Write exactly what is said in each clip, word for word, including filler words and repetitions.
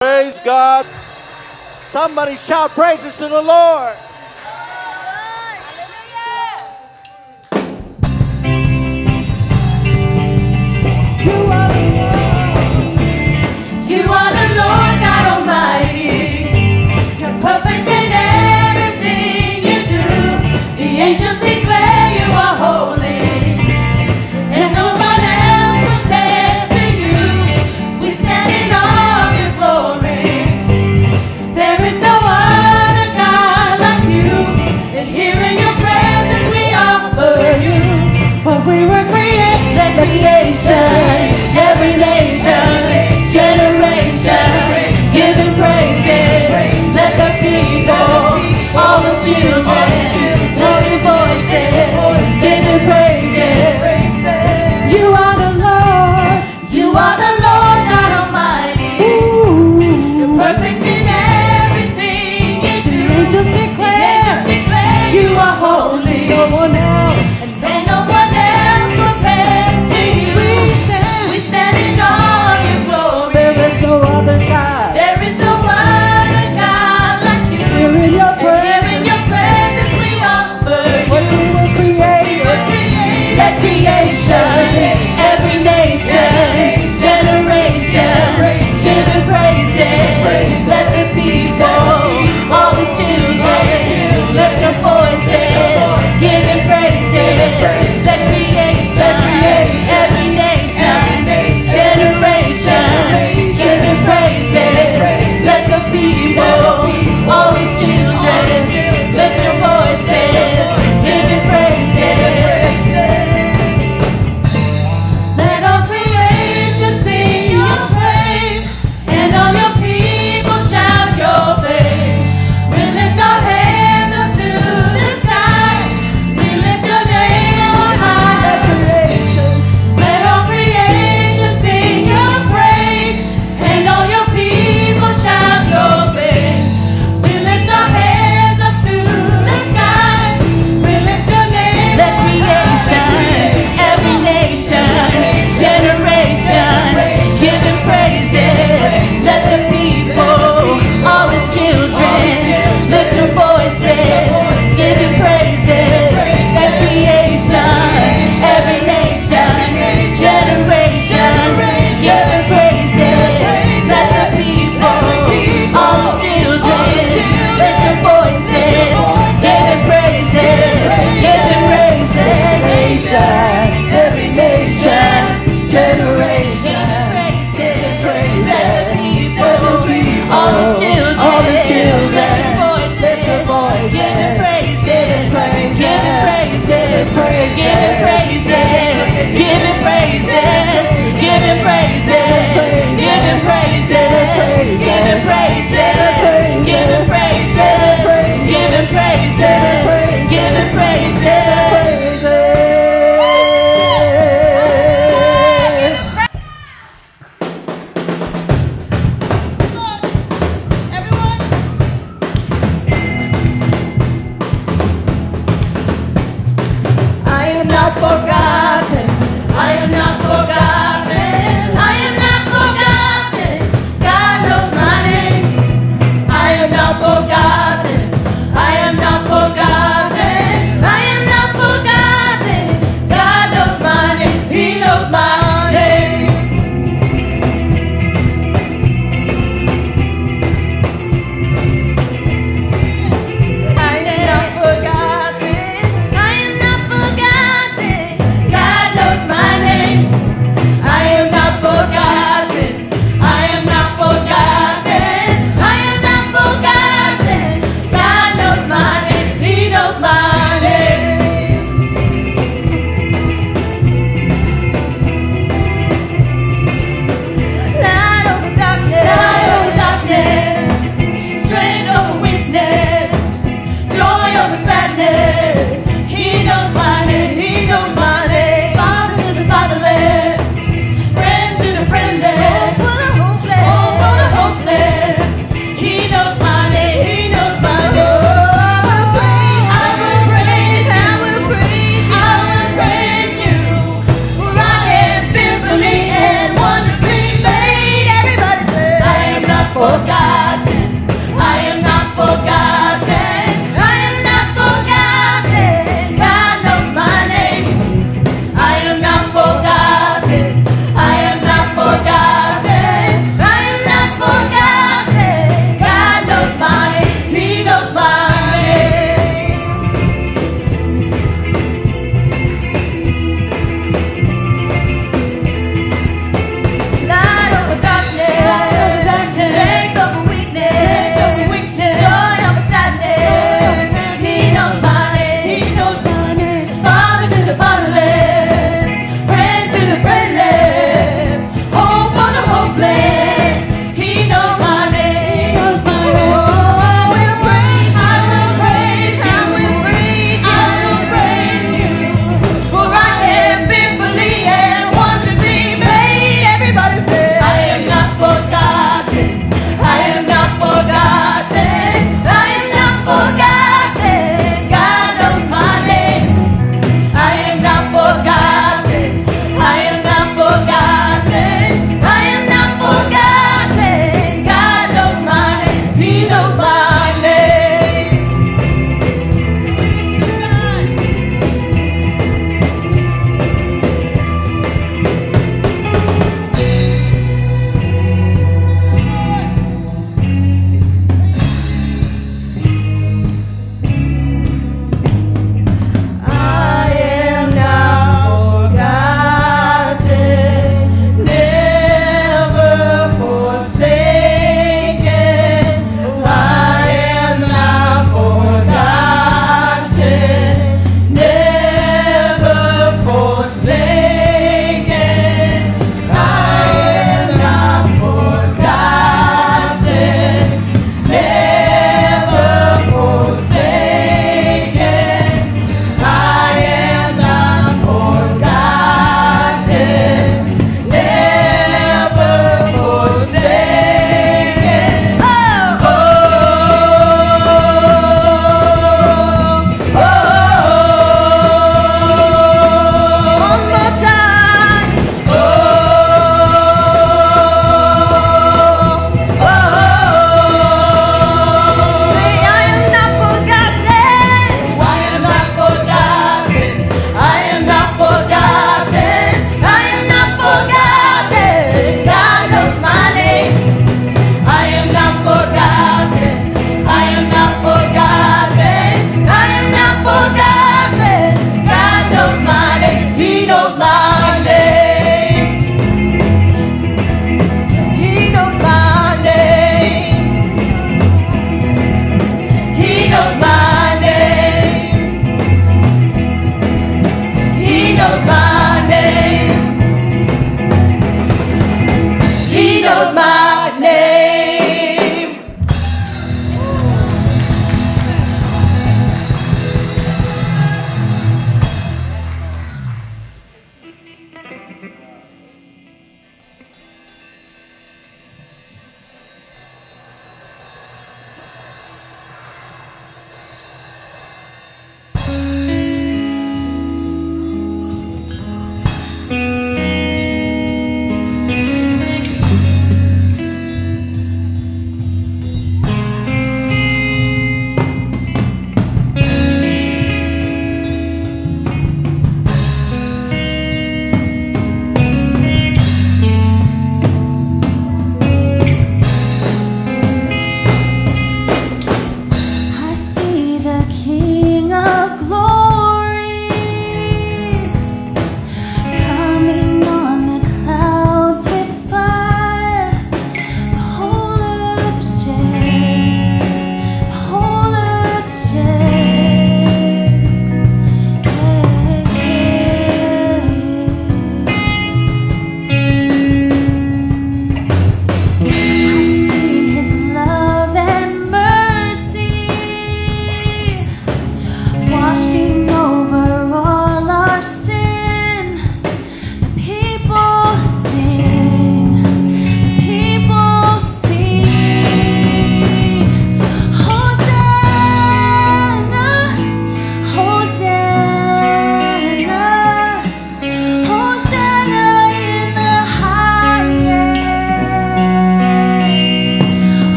Praise God. Somebody shout praises to the Lord. You are the Lord. You are the Lord God Almighty. You're perfect in everything you do. The angels declare you are holy, and no one else compares to you. We stand in awe of your glory. There is no other God like you.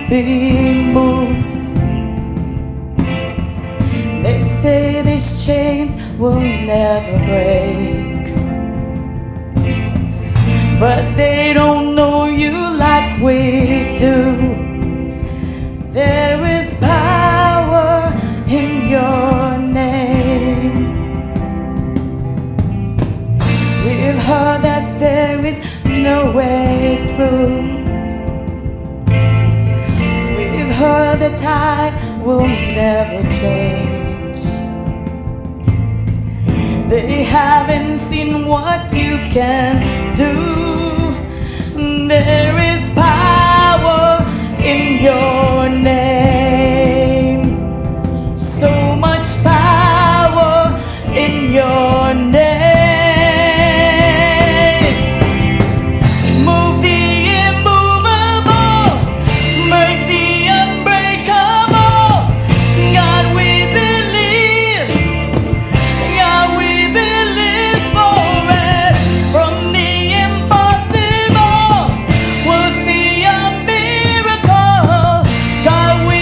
be moved. They say these chains will never break, but they don't know you like we do. There is power in your name. We've heard that there is no way through. We've heard the tide will never change. They haven't seen what you can do. There is power in your name. So much power in your name. Move the immovable, break the unbreakable. God, we believe. God, we believe for it. From the impossible, we'll see a miracle. God, we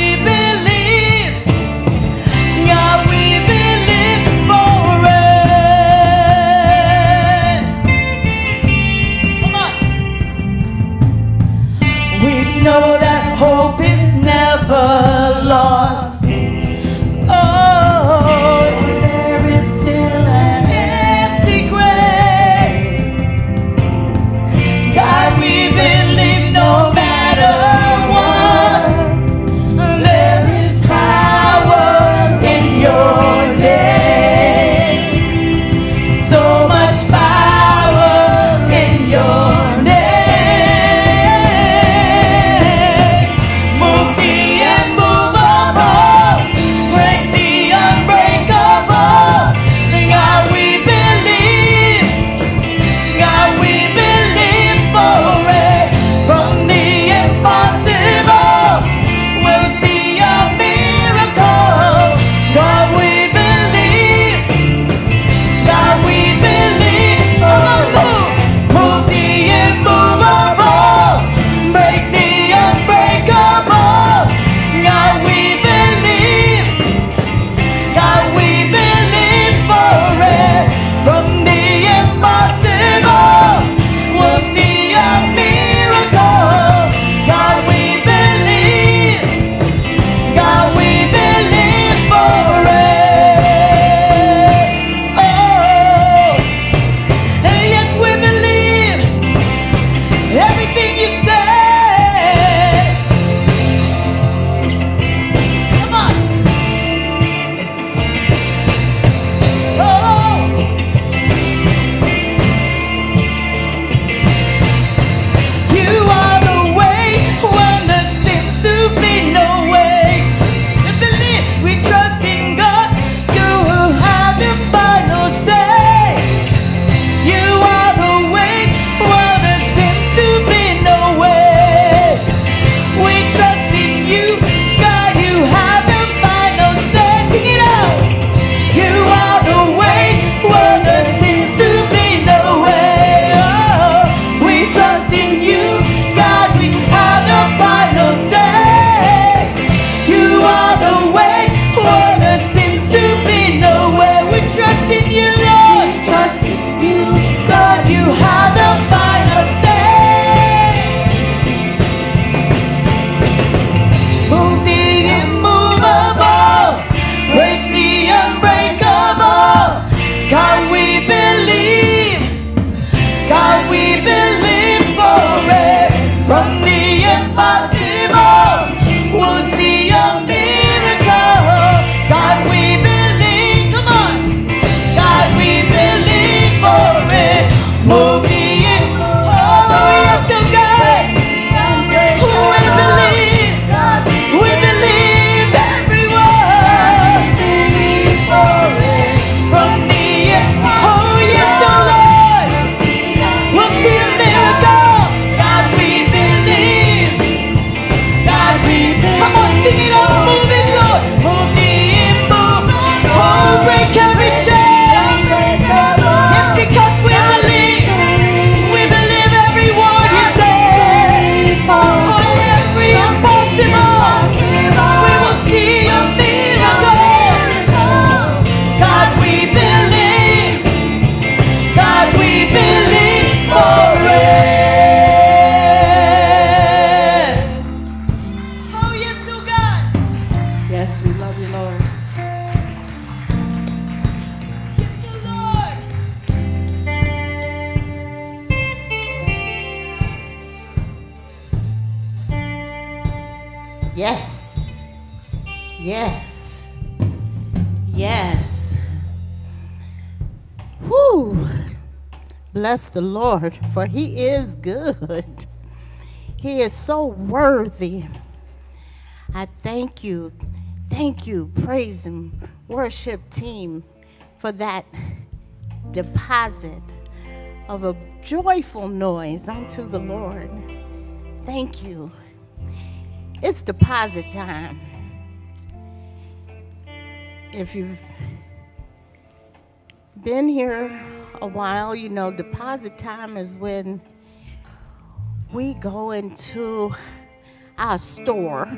love you, Lord. Yes. Yes. Yes. Whew. Bless the Lord, for he is good. He is so worthy. I thank you. Thank you, praise and worship team, for that deposit of a joyful noise unto the Lord. Thank you. It's deposit time. If you've been here a while, you know deposit time is when we go into our store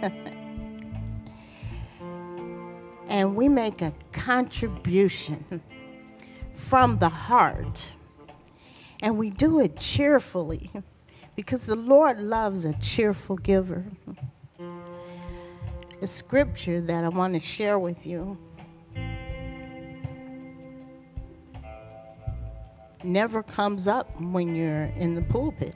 and we make a contribution from the heart, and we do it cheerfully because the Lord loves a cheerful giver. The scripture that I want to share with you never comes up when you're in the pulpit.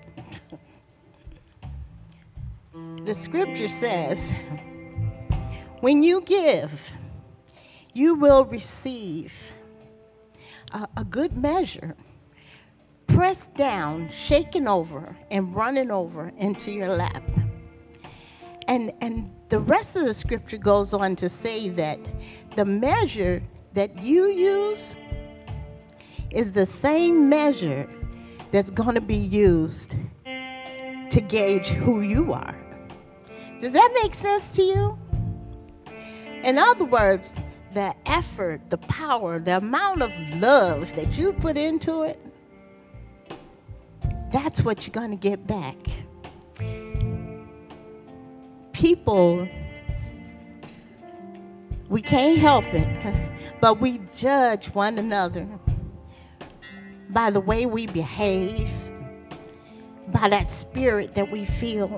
The scripture says, when you give, you will receive a, a good measure, pressed down, shaken over, and running over into your lap. And, and the rest of the scripture goes on to say that the measure that you use is the same measure that's going to be used to gauge who you are. Does that make sense to you? In other words, the effort, the power, the amount of love that you put into it, that's what you're going to get back. People, we can't help it, but we judge one another by the way we behave, by that spirit that we feel.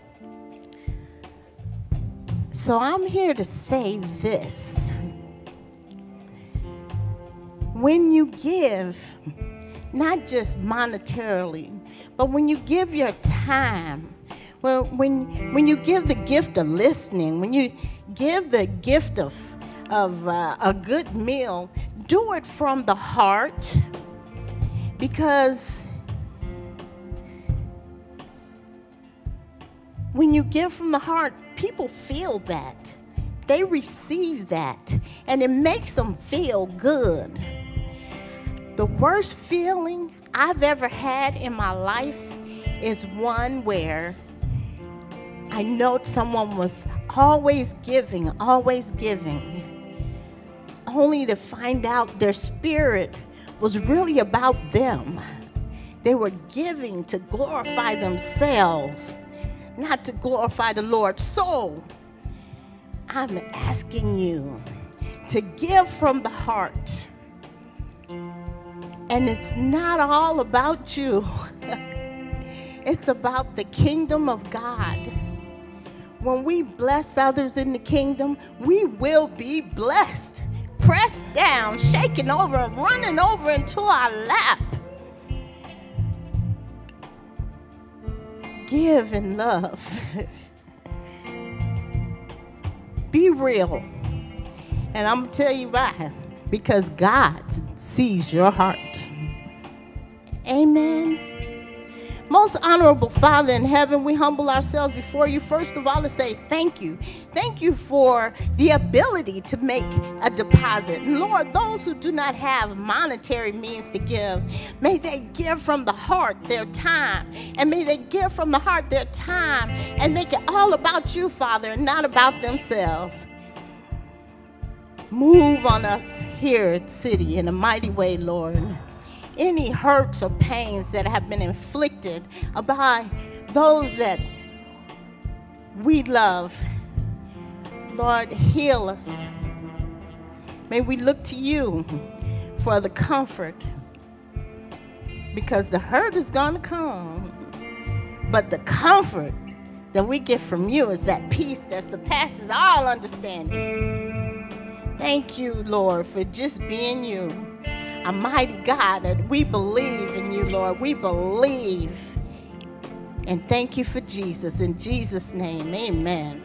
So I'm here to say this. When you give, not just monetarily, but when you give your time, well, when when you give the gift of listening, when you give the gift of of uh, a good meal, do it from the heart, because when you give from the heart, people feel that. They receive that, and it makes them feel good. The worst feeling I've ever had in my life is one where I know someone was always giving, always giving, only to find out their spirit was really about them. They were giving to glorify themselves, not to glorify the Lord. So I'm asking you to give from the heart. And it's not all about you. It's about the kingdom of God. When we bless others in the kingdom, we will be blessed. Pressed down, shaken over, running over into our lap. Give in love. Be real. And I'm going to tell you why. Because God sees your heart. Amen. Most honorable Father in heaven, we humble ourselves before you, first of all, to say thank you. Thank you for the ability to make a deposit. And Lord, those who do not have monetary means to give, may they give from the heart their time. And may they give from the heart their time and make it all about you, Father, and not about themselves. Move on us here at City in a mighty way, Lord. Any hurts or pains that have been inflicted by those that we love, Lord, heal us. May we look to you for the comfort, because the hurt is going to come, but the comfort that we get from you is that peace that surpasses all understanding. Thank you, Lord, for just being you. A mighty God, that we believe in you, Lord. We believe. And thank you for Jesus. In Jesus' name, amen.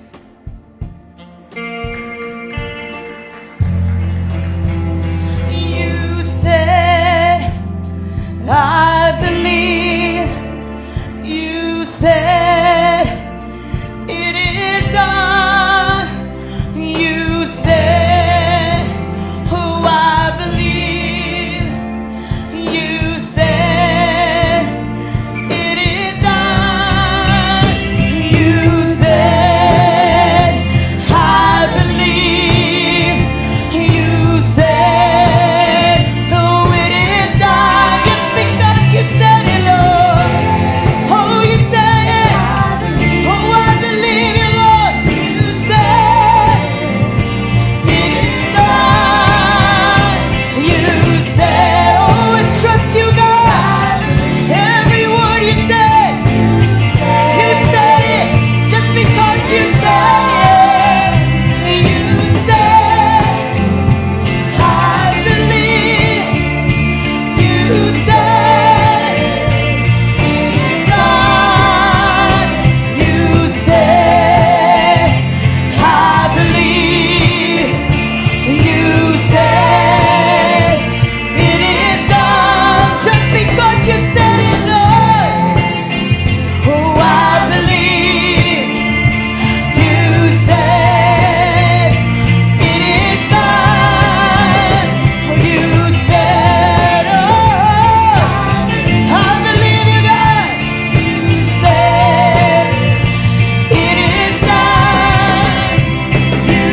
You said, I believe. You said, it is done. You said, oh, I believe. You said, it is done. You said, I believe. You said, oh, it is done. Just because you said it, Lord. Oh, you said it. Oh, I believe you, Lord. You said, it is done. You said, oh, I trust you, God. Every word you said, you said it. Just because you said it, you said, I believe. You said, it is done. You said, I believe. You said, it is done. Just because you said it, Lord. Oh, I believe. You said, it is done. You said, oh, I believe you, God. You said, it is done. You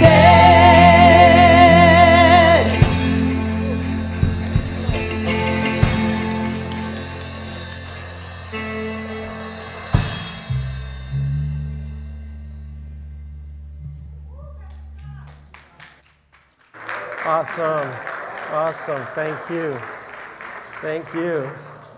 said. Awesome. Awesome. Thank you. Thank you.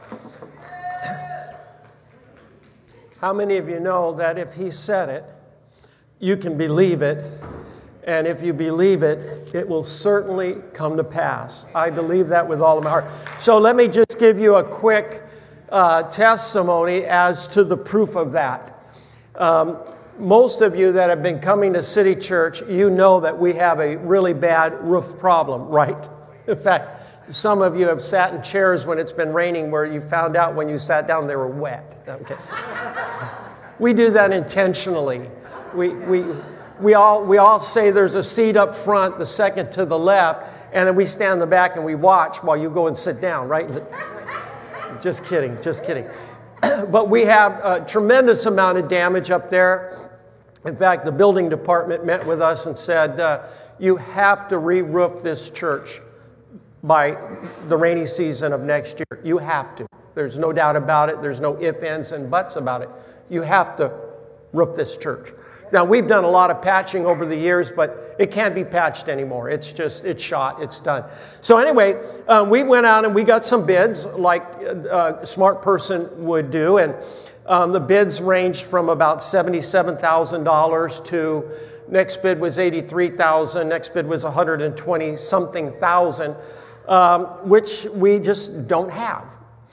How many of you know that if he said it, you can believe it, and if you believe it, it will certainly come to pass? I believe that with all of my heart. So let me just give you a quick uh, testimony as to the proof of that. Um, most of you that have been coming to City Church, you know that we have a really bad roof problem, right? In fact, some of you have sat in chairs when it's been raining where you found out when you sat down they were wet. Okay. We do that intentionally. We, we, we, all, we all say there's a seat up front, the second to the left, and then we stand in the back and we watch while you go and sit down, right? Just kidding, just kidding. But we have a tremendous amount of damage up there. In fact, the building department met with us and said, uh, you have to re-roof this church by the rainy season of next year. You have to. There's no doubt about it. There's no ifs, ands, and buts about it. You have to roof this church. Now, we've done a lot of patching over the years, but it can't be patched anymore. It's just, it's shot, it's done. So anyway, um, we went out and we got some bids like a smart person would do. And um, the bids ranged from about seventy-seven thousand dollars to, next bid was eighty-three thousand dollars, next bid was one hundred twenty something thousand, um, which we just don't have.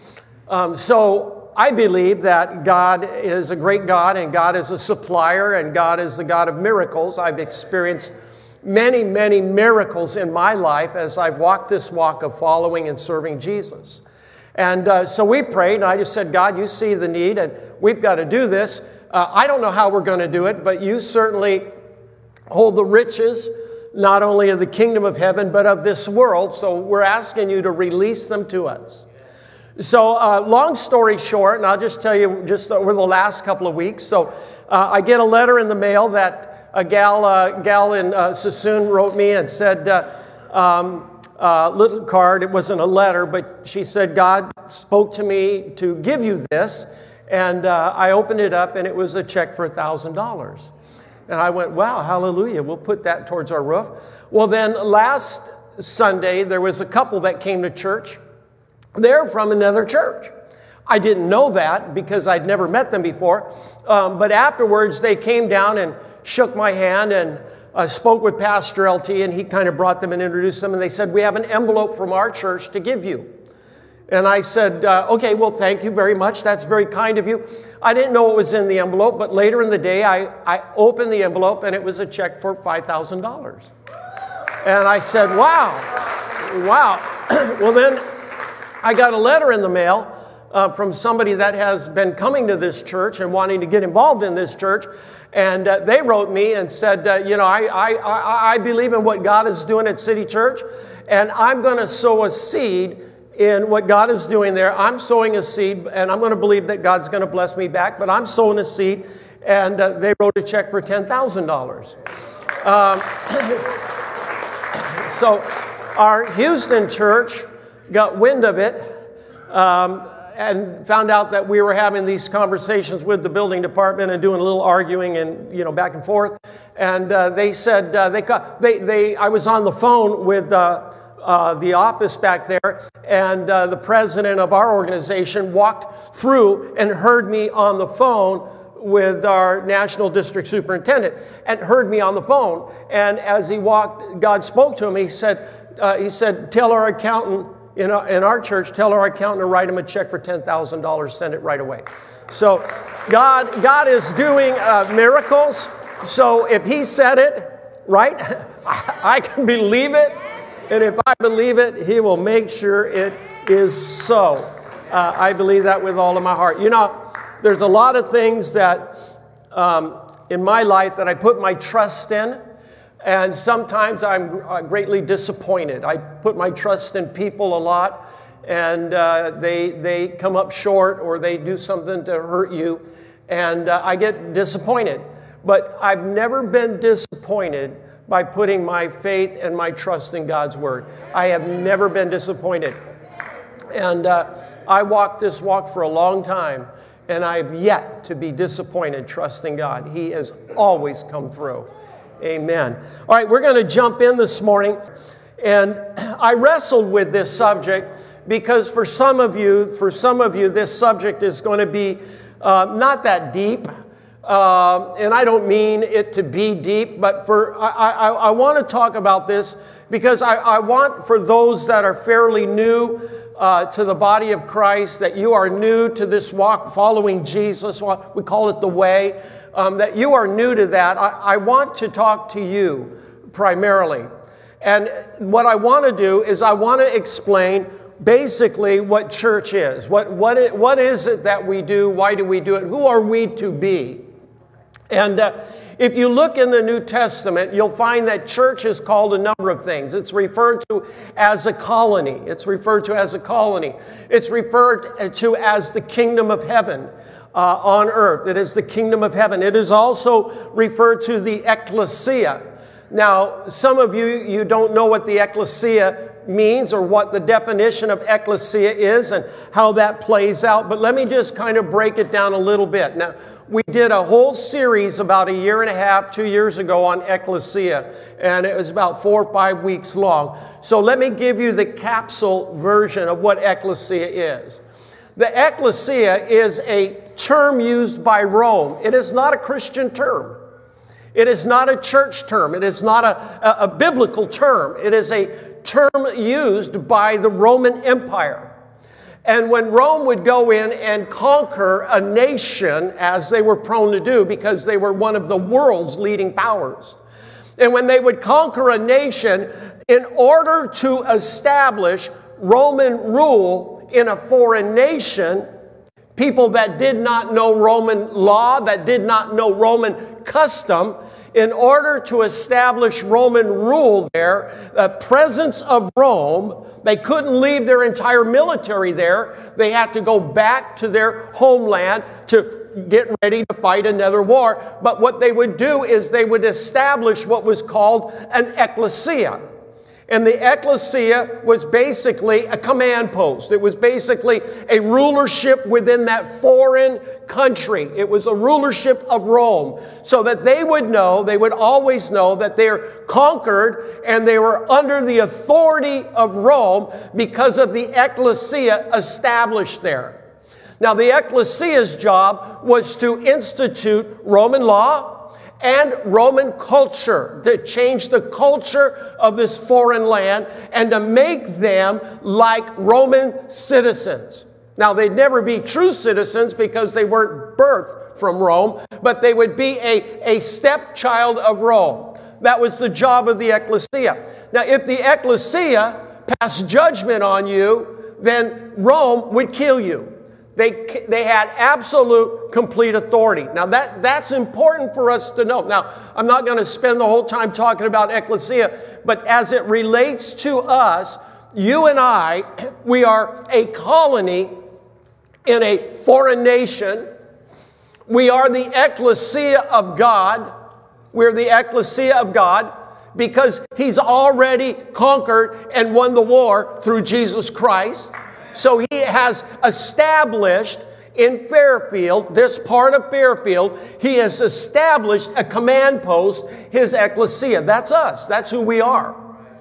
Um, so I believe that God is a great God, and God is a supplier, and God is the God of miracles. I've experienced many, many miracles in my life as I've walked this walk of following and serving Jesus. And uh, so we prayed, and I just said, God, you see the need, and we've got to do this. Uh, I don't know how we're going to do it, but you certainly hold the riches, not only of the kingdom of heaven, but of this world. So we're asking you to release them to us. So uh, long story short, and I'll just tell you just over the last couple of weeks. So uh, I get a letter in the mail that a gal, uh, gal in uh, Sassoon wrote me and said, uh, um, uh, little card, it wasn't a letter, but she said, God spoke to me to give you this. And uh, I opened it up, and it was a check for one thousand dollars. And I went, wow, hallelujah, we'll put that towards our roof. Well, then last Sunday, there was a couple that came to church. They're from another church. I didn't know that because I'd never met them before. Um, but afterwards, they came down and shook my hand and uh, spoke with Pastor L T, and he kind of brought them and introduced them, and they said, we have an envelope from our church to give you. And I said, uh, okay, well, thank you very much. That's very kind of you. I didn't know what was in the envelope, but later in the day, I, I opened the envelope, and it was a check for five thousand dollars. And I said, wow, wow. Well, then I got a letter in the mail uh, from somebody that has been coming to this church and wanting to get involved in this church. And uh, they wrote me and said, uh, you know, I, I, I, I believe in what God is doing at City Church, and I'm going to sow a seed in what God is doing there. I'm sowing a seed, and I'm going to believe that God's going to bless me back, but I'm sowing a seed, and uh, they wrote a check for ten thousand dollars. Um, so our Houston church got wind of it um, and found out that we were having these conversations with the building department and doing a little arguing and, you know, back and forth. And uh, they said, uh, they, they, they, I was on the phone with uh, Uh, the office back there, and uh, the president of our organization walked through and heard me on the phone with our national district superintendent, and heard me on the phone. And as he walked, God spoke to him. He said, uh, he said, tell our accountant in our, in our church, tell our accountant to write him a check for ten thousand dollars, send it right away. So God, God is doing uh, miracles. So if he said it, right, I can believe it. And if I believe it, he will make sure it is so. Uh, I believe that with all of my heart. You know, there's a lot of things that um, in my life that I put my trust in, and sometimes I'm uh, greatly disappointed. I put my trust in people a lot, and uh, they, they come up short, or they do something to hurt you, and uh, I get disappointed. But I've never been disappointed by putting my faith and my trust in God's Word. I have never been disappointed. And uh, I walked this walk for a long time, and I have yet to be disappointed trusting God. He has always come through. Amen. All right, we're going to jump in this morning. And I wrestled with this subject because for some of you, for some of you, this subject is going to be uh, not that deep. Uh, and I don't mean it to be deep, but for I, I, I want to talk about this because I, I want for those that are fairly new uh, to the body of Christ, that you are new to this walk following Jesus, we call it the way, um, that you are new to that. I, I want to talk to you primarily. And what I want to do is I want to explain basically what church is. What, what, it, what is it that we do? Why do we do it? Who are we to be? And uh, if you look in the New Testament, you'll find that church is called a number of things. It's referred to as a colony. It's referred to as a colony. It's referred to as the kingdom of heaven uh, on earth. It is the kingdom of heaven. It is also referred to the ecclesia. Now, some of you, you don't know what the ecclesia means or what the definition of ecclesia is and how that plays out. But let me just kind of break it down a little bit. Now, we did a whole series about a year and a half, two years ago on ecclesia, and it was about four or five weeks long. So let me give you the capsule version of what ecclesia is. The ecclesia is a term used by Rome. It is not a Christian term. It is not a church term. It is not a, a, a biblical term. It is a term used by the Roman Empire. And when Rome would go in and conquer a nation, as they were prone to do, because they were one of the world's leading powers, and when they would conquer a nation, in order to establish Roman rule in a foreign nation, people that did not know Roman law, that did not know Roman custom, in order to establish Roman rule there, the presence of Rome, they couldn't leave their entire military there. They had to go back to their homeland to get ready to fight another war. But what they would do is they would establish what was called an ecclesia. And the ecclesia was basically a command post. It was basically a rulership within that foreign country. It was a rulership of Rome. So that they would know, they would always know that they're conquered and they were under the authority of Rome because of the ecclesia established there. Now the ecclesia's job was to institute Roman law and Roman culture, to change the culture of this foreign land and to make them like Roman citizens. Now, they'd never be true citizens because they weren't birthed from Rome, but they would be a, a stepchild of Rome. That was the job of the ecclesia. Now, if the ecclesia passed judgment on you, then Rome would kill you. They, they had absolute, complete authority. Now, that, that's important for us to know. Now, I'm not going to spend the whole time talking about ecclesia, but as it relates to us, you and I, we are a colony in a foreign nation. We are the ecclesia of God. We're the ecclesia of God because He's already conquered and won the war through Jesus Christ. So He has established in Fairfield, this part of Fairfield, He has established a command post, His ecclesia. That's us. That's who we are.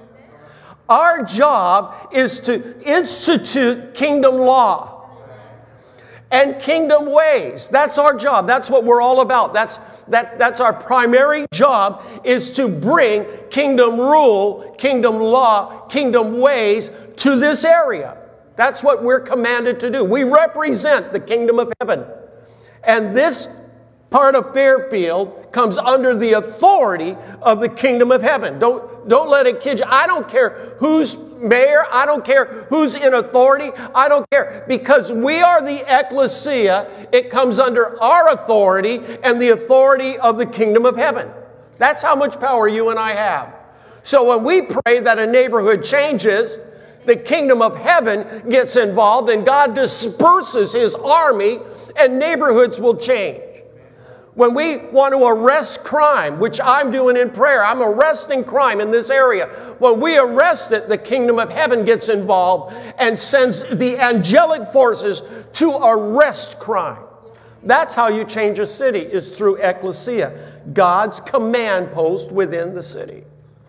Our job is to institute kingdom law and kingdom ways. That's our job. That's what we're all about. That's that that's our primary job, is to bring kingdom rule, kingdom law, kingdom ways to this area. That's what we're commanded to do. We represent the kingdom of heaven. And this part of Fairfield comes under the authority of the kingdom of heaven. Don't, don't let it kid you. I don't care who's mayor. I don't care who's in authority. I don't care. Because we are the ecclesia, it comes under our authority and the authority of the kingdom of heaven. That's how much power you and I have. So when we pray that a neighborhood changes, the kingdom of heaven gets involved and God disperses His army and neighborhoods will change. When we want to arrest crime, which I'm doing in prayer, I'm arresting crime in this area. When we arrest it, the kingdom of heaven gets involved and sends the angelic forces to arrest crime. That's how you change a city, is through ecclesia, God's command post within the city.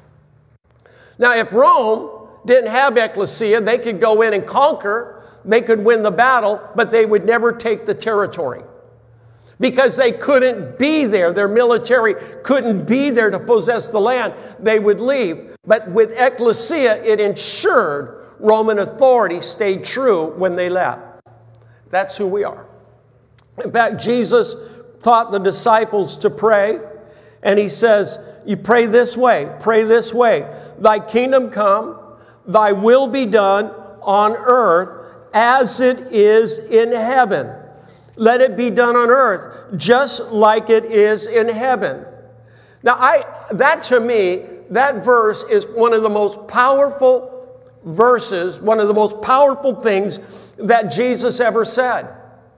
Now, if Rome didn't have ecclesia, they could go in and conquer, they could win the battle, but they would never take the territory. Because they couldn't be there, their military couldn't be there to possess the land, they would leave. But with ecclesia, it ensured Roman authority stayed true when they left. That's who we are. In fact, Jesus taught the disciples to pray, and He says, you pray this way, pray this way. Thy kingdom come, Thy will be done on earth as it is in heaven. Let it be done on earth just like it is in heaven. Now, I that to me, that verse is one of the most powerful verses, one of the most powerful things that Jesus ever said.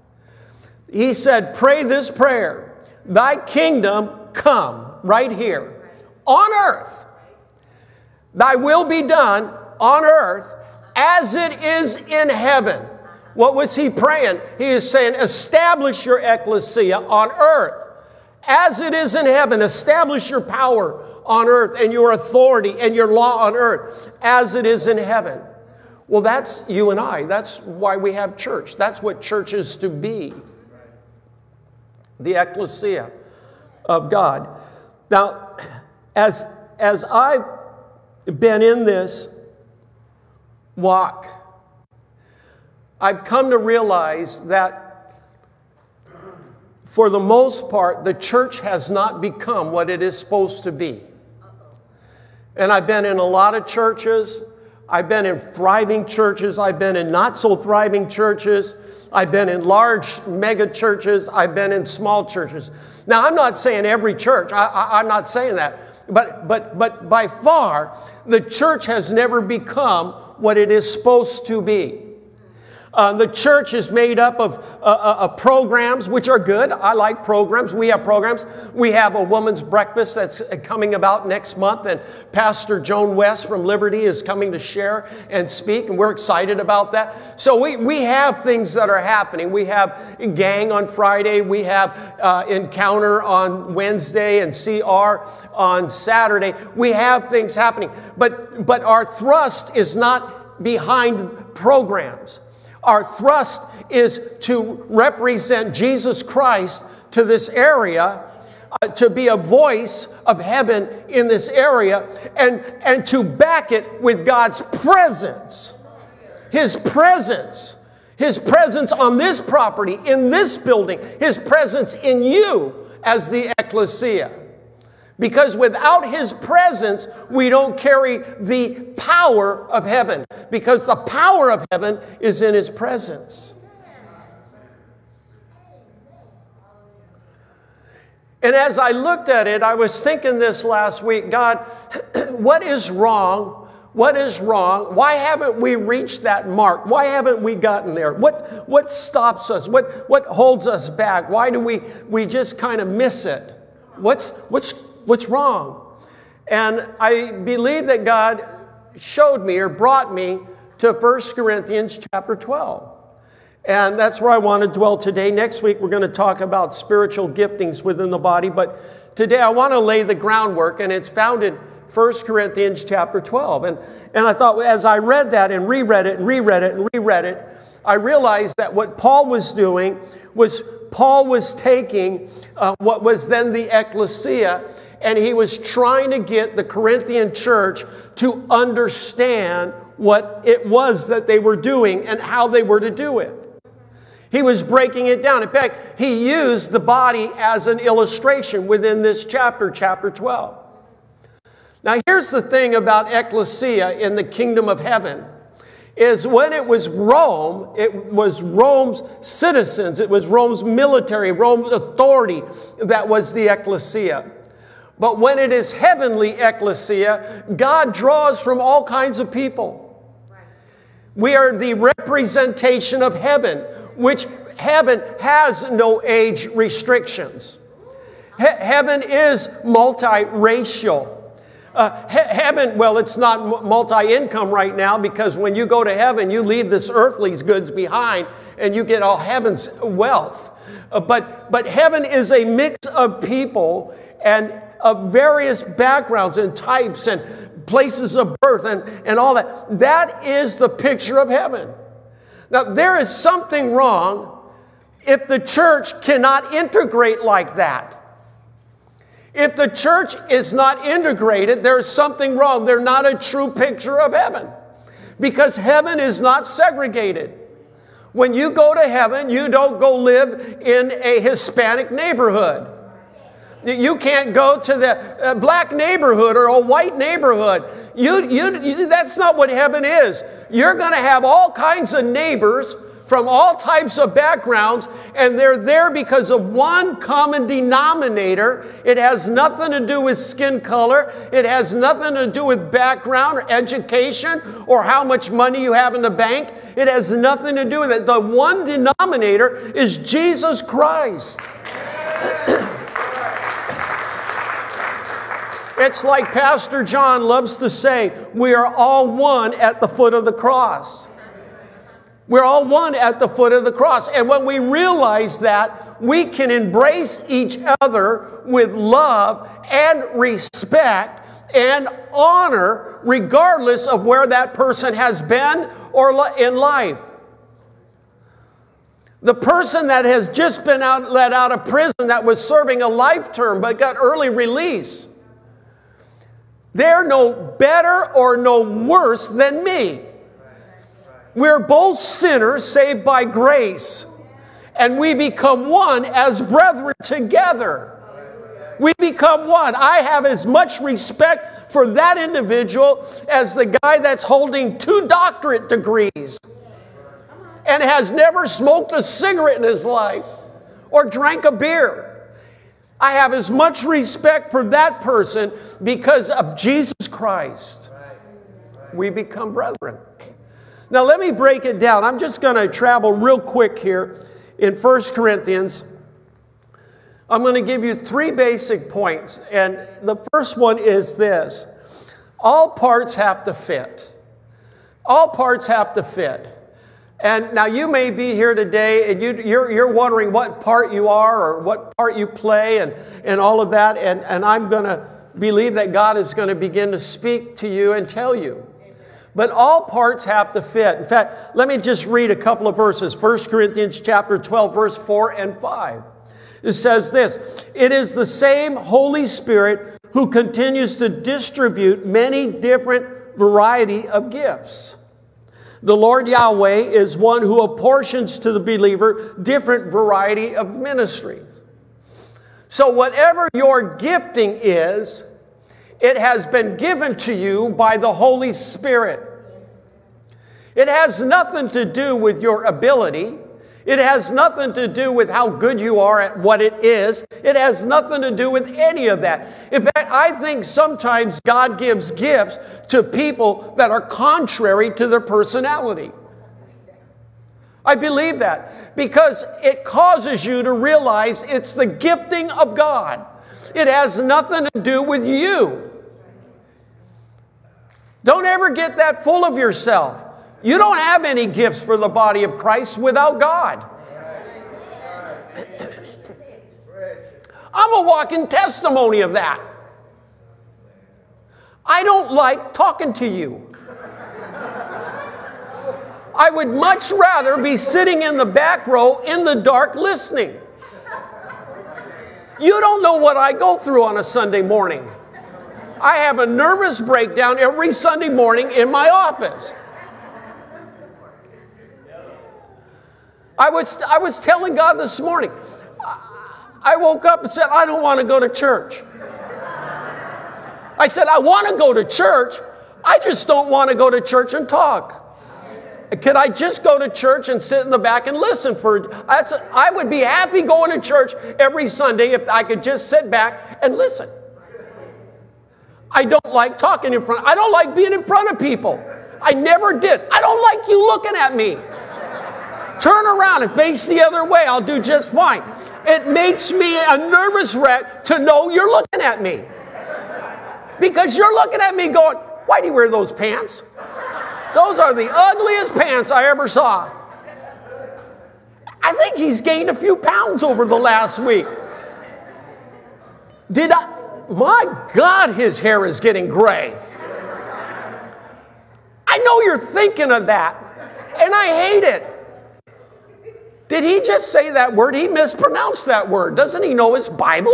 He said, pray this prayer, Thy kingdom come, right here, on earth. Thy will be done on earth as it is in heaven. What was He praying? He is saying, establish your ecclesia on earth as it is in heaven. Establish your power on earth and your authority and your law on earth as it is in heaven. Well, that's you and I. That's why we have church. That's what church is to be. The ecclesia of God. Now, as, as I've been in this walk, I've come to realize that for the most part, the church has not become what it is supposed to be. And I've been in a lot of churches. I've been in thriving churches. I've been in not so thriving churches. I've been in large mega churches. I've been in small churches. Now, I'm not saying every church. I, I, I'm not saying that. But, but, but by far, the church has never become what it is supposed to be. Uh, the church is made up of, uh, uh, programs, which are good. I like programs. We have programs. We have a woman's breakfast that's coming about next month, and Pastor Joan West from Liberty is coming to share and speak, and we're excited about that. So we, we have things that are happening. We have Gang on Friday. We have uh, Encounter on Wednesday and C R on Saturday. We have things happening. But, but our thrust is not behind programs. Our thrust is to represent Jesus Christ to this area uh, to be a voice of heaven in this area, and, and to back it with God's presence. His presence. His presence on this property, in this building. His presence in you as the ecclesia. Because without His presence, we don't carry the power of heaven. Because the power of heaven is in His presence. And as I looked at it, I was thinking this last week, God, what is wrong? What is wrong? Why haven't we reached that mark? Why haven't we gotten there? What, what stops us? What, what holds us back? Why do we, we just kind of miss it? What's, what's, what's wrong? And I believe that God showed me or brought me to First Corinthians chapter twelve. And that's where I want to dwell today. Next week, we're going to talk about spiritual giftings within the body. But today, I want to lay the groundwork, and it's found in First Corinthians chapter twelve. And, and I thought, as I read that and reread it and reread it and reread it, I realized that what Paul was doing was Paul was taking uh, what was then the ecclesia, and he was trying to get the Corinthian church to understand what it was that they were doing and how they were to do it. He was breaking it down. In fact, he used the body as an illustration within this chapter, chapter twelve. Now, here's the thing about ecclesia in the kingdom of heaven, is when it was Rome, it was Rome's citizens, it was Rome's military, Rome's authority that was the ecclesia. But when it is heavenly ecclesia, God draws from all kinds of people. We are the representation of heaven, which heaven has no age restrictions. He- heaven is multiracial. Uh, he- heaven, well, it's not m- multi-income right now, because when you go to heaven, you leave this earthly goods behind and you get all heaven's wealth. Uh, but, but heaven is a mix of people and of various backgrounds and types and places of birth and, and all that. That is the picture of heaven. Now, there is something wrong if the church cannot integrate like that. If the church is not integrated, there is something wrong. They're not a true picture of heaven. Because heaven is not segregated. When you go to heaven, you don't go live in a Hispanic neighborhood. You can't go to the black neighborhood or a white neighborhood. You, you, you, that's not what heaven is. You're going to have all kinds of neighbors from all types of backgrounds, and they're there because of one common denominator. It has nothing to do with skin color. It has nothing to do with background or education or how much money you have in the bank. It has nothing to do with it. The one denominator is Jesus Christ. It's like Pastor John loves to say, we are all one at the foot of the cross. We're all one at the foot of the cross. And when we realize that, we can embrace each other with love and respect and honor, regardless of where that person has been or in life. The person that has just been out, let out of prison, that was serving a life term but got early release, they're no better or no worse than me. We're both sinners saved by grace, and we become one as brethren together. We become one. I have as much respect for that individual as the guy that's holding two doctorate degrees and has never smoked a cigarette in his life or drank a beer. I have as much respect for that person because of Jesus Christ. We become brethren. Now let me break it down. I'm just going to travel real quick here in First Corinthians. I'm going to give you three basic points. And the first one is this. All parts have to fit. All parts have to fit. And now you may be here today and you, you're, you're wondering what part you are or what part you play and, and all of that. And, and I'm going to believe that God is going to begin to speak to you and tell you. But all parts have to fit. In fact, let me just read a couple of verses. First Corinthians chapter twelve, verse four and five. It says this, it is the same Holy Spirit who continues to distribute many different variety of gifts. The Lord Yahweh is one who apportions to the believer different variety of ministries. So whatever your gifting is, it has been given to you by the Holy Spirit. It has nothing to do with your ability. It has nothing to do with how good you are at what it is. It has nothing to do with any of that. In fact, I think sometimes God gives gifts to people that are contrary to their personality. I believe that because it causes you to realize it's the gifting of God. It has nothing to do with you. Don't ever get that full of yourself. You don't have any gifts for the body of Christ without God. I'm a walking testimony of that. I don't like talking to you. I would much rather be sitting in the back row in the dark listening. You don't know what I go through on a Sunday morning. I have a nervous breakdown every Sunday morning in my office. I was, I was telling God this morning, I woke up and said, I don't want to go to church. I said, I want to go to church. I just don't want to go to church and talk. Could I just go to church and sit in the back and listen for, that's, I would be happy going to church every Sunday if I could just sit back and listen. I don't like talking in front. I don't like being in front of people. I never did. I don't like you looking at me. Turn around and face the other way. I'll do just fine. It makes me a nervous wreck to know you're looking at me. Because you're looking at me going, why do you wear those pants? Those are the ugliest pants I ever saw. I think he's gained a few pounds over the last week. Did I? My God, his hair is getting gray. I know you're thinking of that, and I hate it. Did he just say that word? He mispronounced that word. Doesn't he know his Bible?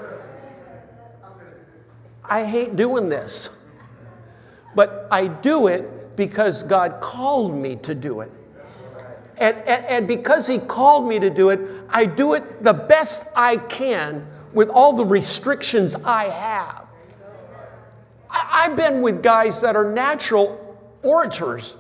I hate doing this. But I do it because God called me to do it. And, and, and because he called me to do it, I do it the best I can with all the restrictions I have. I, I've been with guys that are natural orators.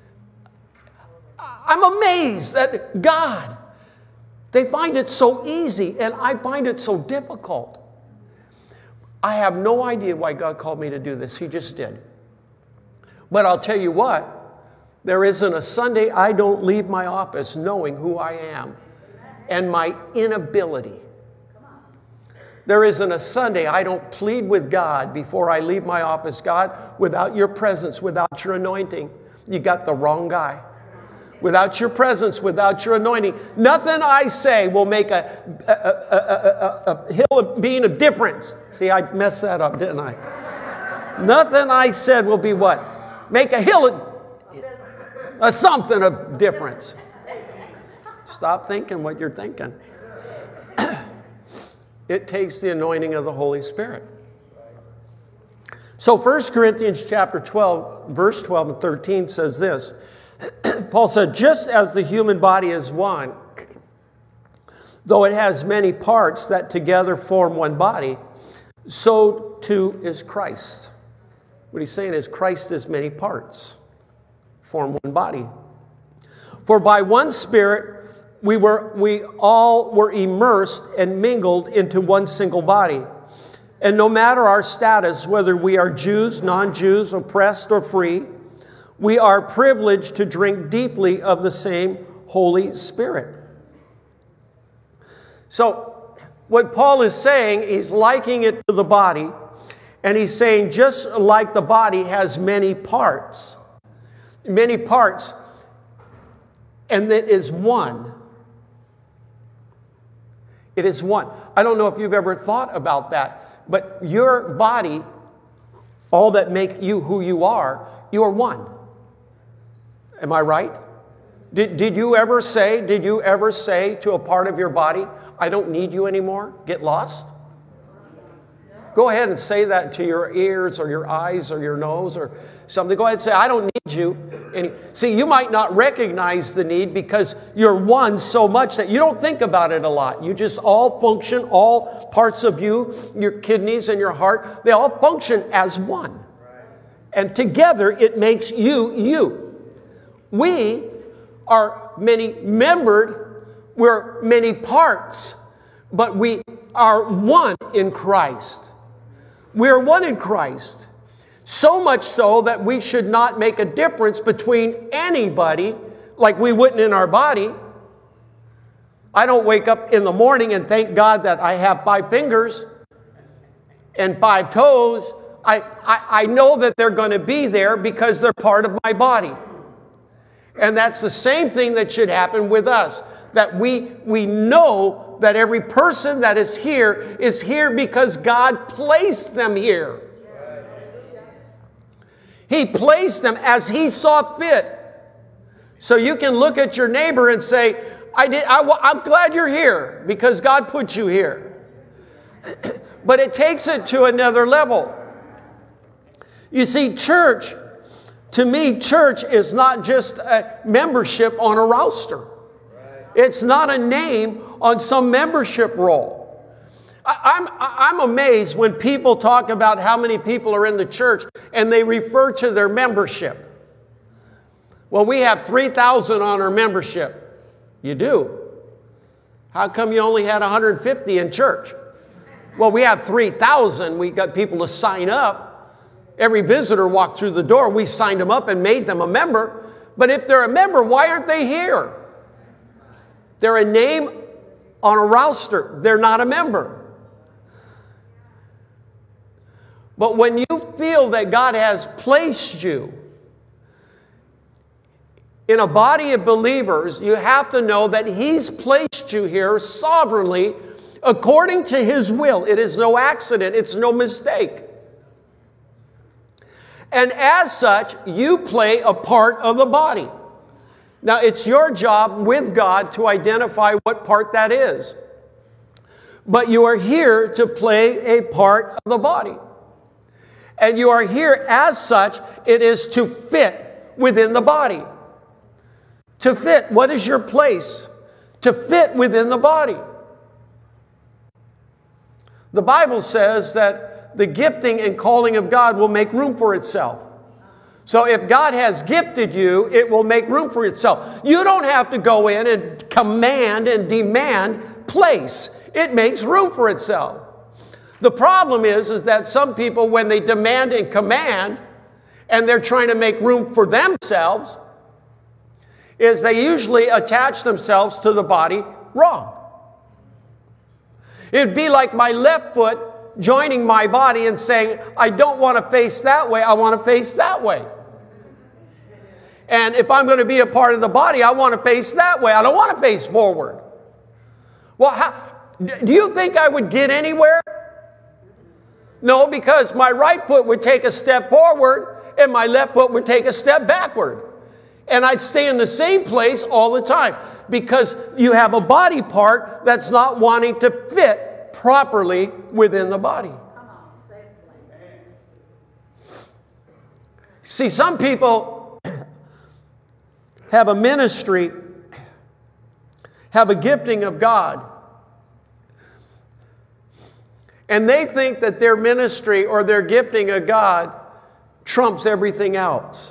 I'm amazed that God, they find it so easy and I find it so difficult. I have no idea why God called me to do this. He just did. But I'll tell you what, there isn't a Sunday I don't leave my office knowing who I am and my inability. There isn't a Sunday I don't plead with God before I leave my office. God, without your presence, without your anointing, you got the wrong guy. Without your presence, without your anointing, nothing I say will make a, a, a, a, a, a hill of being a difference. See, I messed that up, didn't I? Nothing I said will be what? Make a hill of a something of difference. Stop thinking what you're thinking. It takes the anointing of the Holy Spirit. So First Corinthians chapter twelve, verse twelve and thirteen says this. Paul said, just as the human body is one, though it has many parts that together form one body, so too is Christ. What he's saying is Christ is many parts, form one body. For by one Spirit we were we all were immersed and mingled into one single body. And no matter our status, whether we are Jews, non-Jews, oppressed or free, we are privileged to drink deeply of the same Holy Spirit. So, what Paul is saying, he's likening it to the body, and he's saying just like the body has many parts, many parts, and that is one. It is one. I don't know if you've ever thought about that, but your body, all that make you who you are, you are one. Am I right? Did, did you ever say, did you ever say to a part of your body, I don't need you anymore, get lost? Go ahead and say that to your ears or your eyes or your nose or something. Go ahead and say, I don't need you. And see, you might not recognize the need because you're one so much that you don't think about it a lot. You just all function, all parts of you, your kidneys and your heart, they all function as one. And together it makes you, you. We are many membered, we're many parts, but we are one in Christ. We are one in Christ. So much so that we should not make a difference between anybody like we wouldn't in our body. I don't wake up in the morning and thank God that I have five fingers and five toes. I, I, I know that they're going to be there because they're part of my body. And that's the same thing that should happen with us. That we, we know that every person that is here is here because God placed them here. He placed them as He saw fit. So you can look at your neighbor and say, I did, I, I'm glad you're here because God put you here. But it takes it to another level. You see, church, to me, church is not just a membership on a roster. It's not a name on some membership roll. I'm, I'm amazed when people talk about how many people are in the church and they refer to their membership. Well, we have three thousand on our membership. You do. How come you only had one hundred fifty in church? Well, we have three thousand. We got people to sign up. Every visitor walked through the door. We signed them up and made them a member. But if they're a member, why aren't they here? They're a name on a roster. They're not a member. But when you feel that God has placed you in a body of believers, you have to know that He's placed you here sovereignly according to His will. It is no accident. It's no mistake. And as such, you play a part of the body. Now, it's your job with God to identify what part that is. But you are here to play a part of the body. And you are here as such, it is to fit within the body. To fit, what is your place? To fit within the body. The Bible says that the gifting and calling of God will make room for itself. So if God has gifted you, it will make room for itself. You don't have to go in and command and demand place. It makes room for itself. The problem is, is that some people, when they demand and command, and they're trying to make room for themselves, is they usually attach themselves to the body wrong. It'd be like my left foot joining my body and saying, I don't want to face that way, I want to face that way. And if I'm going to be a part of the body, I want to face that way. I don't want to face forward. Well, how, do you think I would get anywhere? No, because my right foot would take a step forward and my left foot would take a step backward. And I'd stay in the same place all the time because you have a body part that's not wanting to fit properly within the body. See, some people have a ministry, have a gifting of God, and they think that their ministry or their gifting of God trumps everything else.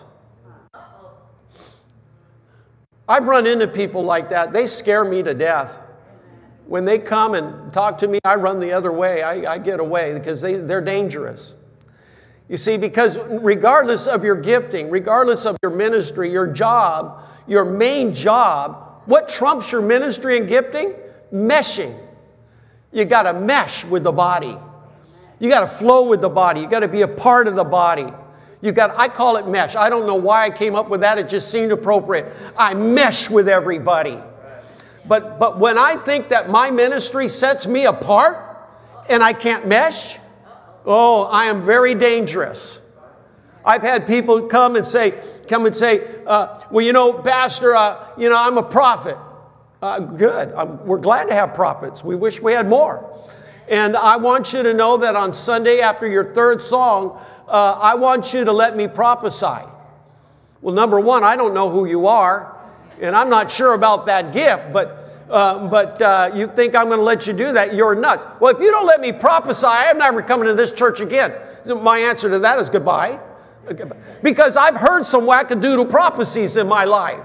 I've run into people like that. They scare me to death. When they come and talk to me, I run the other way. I, I get away because they, they're dangerous. You see, because regardless of your gifting, regardless of your ministry, your job, your main job, what trumps your ministry and gifting? Meshing. You got to mesh with the body. You got to flow with the body. You got to be a part of the body. You got, I call it mesh. I don't know why I came up with that. It just seemed appropriate. I mesh with everybody. But, but when I think that my ministry sets me apart and I can't mesh, oh, I am very dangerous. I've had people come and say, come and say, uh, well, you know, Pastor, uh, you know, I'm a prophet. Uh, good. Um, we're glad to have prophets. We wish we had more. And I want you to know that on Sunday after your third song, uh, I want you to let me prophesy. Well, number one, I don't know who you are, and I'm not sure about that gift, but uh, but uh, you think I'm going to let you do that, you're nuts. Well, if you don't let me prophesy, I'm never coming to this church again. My answer to that is goodbye. Because I've heard some wackadoodle prophecies in my life.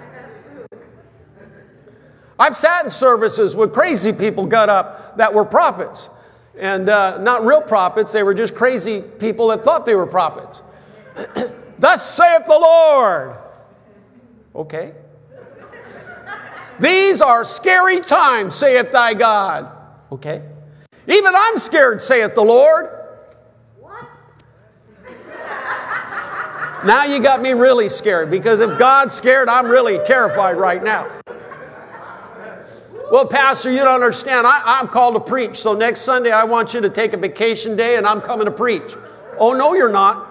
I've sat in services where crazy people got up that were prophets. And uh, not real prophets, they were just crazy people that thought they were prophets. Thus saith the Lord. Okay. These are scary times, saith thy God. Okay. Even I'm scared, saith the Lord. What? Now you got me really scared, because if God's scared, I'm really terrified right now. Well, Pastor, you don't understand. I, I'm called to preach. So next Sunday, I want you to take a vacation day and I'm coming to preach. Oh, no, you're not.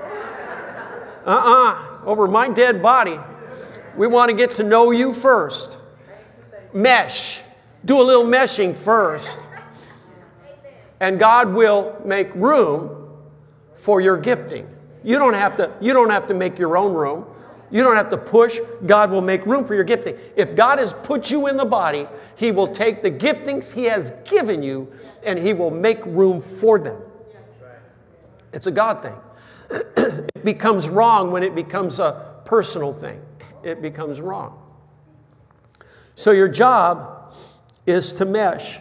Uh-uh. Over my dead body. We want to get to know you first. Mesh. Do a little meshing first. And God will make room for your gifting. You don't have to, you don't have to make your own room. You don't have to push. God will make room for your gifting. If God has put you in the body, He will take the giftings He has given you and He will make room for them. It's a God thing. It becomes wrong when it becomes a personal thing. It becomes wrong. So your job is to mesh.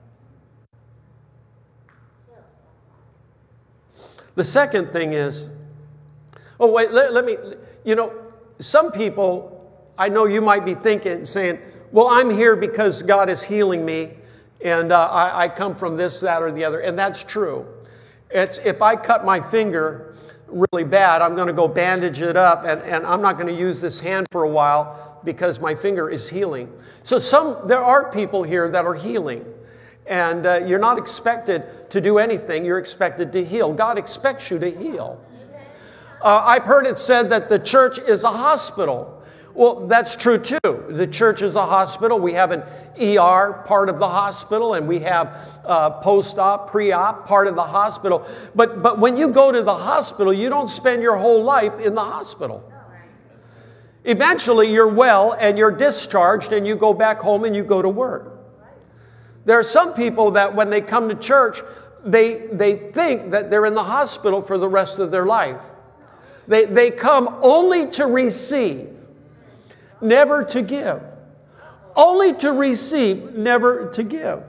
The second thing is, oh wait, let, let me, you know, some people, I know you might be thinking, saying, well, I'm here because God is healing me, and uh, I, I come from this, that, or the other. And that's true. It's, if I cut my finger really bad, I'm going to go bandage it up, and, and I'm not going to use this hand for a while because my finger is healing. So some, there are people here that are healing. And uh, you're not expected to do anything. You're expected to heal. God expects you to heal. Uh, I've heard it said that the church is a hospital. Well, that's true too. The church is a hospital. We have an E R part of the hospital, and we have uh, post-op, pre-op part of the hospital. But, but when you go to the hospital, you don't spend your whole life in the hospital. Eventually, you're well, and you're discharged, and you go back home, and you go to work. There are some people that when they come to church, they, they think that they're in the hospital for the rest of their life. They, they come only to receive, never to give. Only to receive, never to give.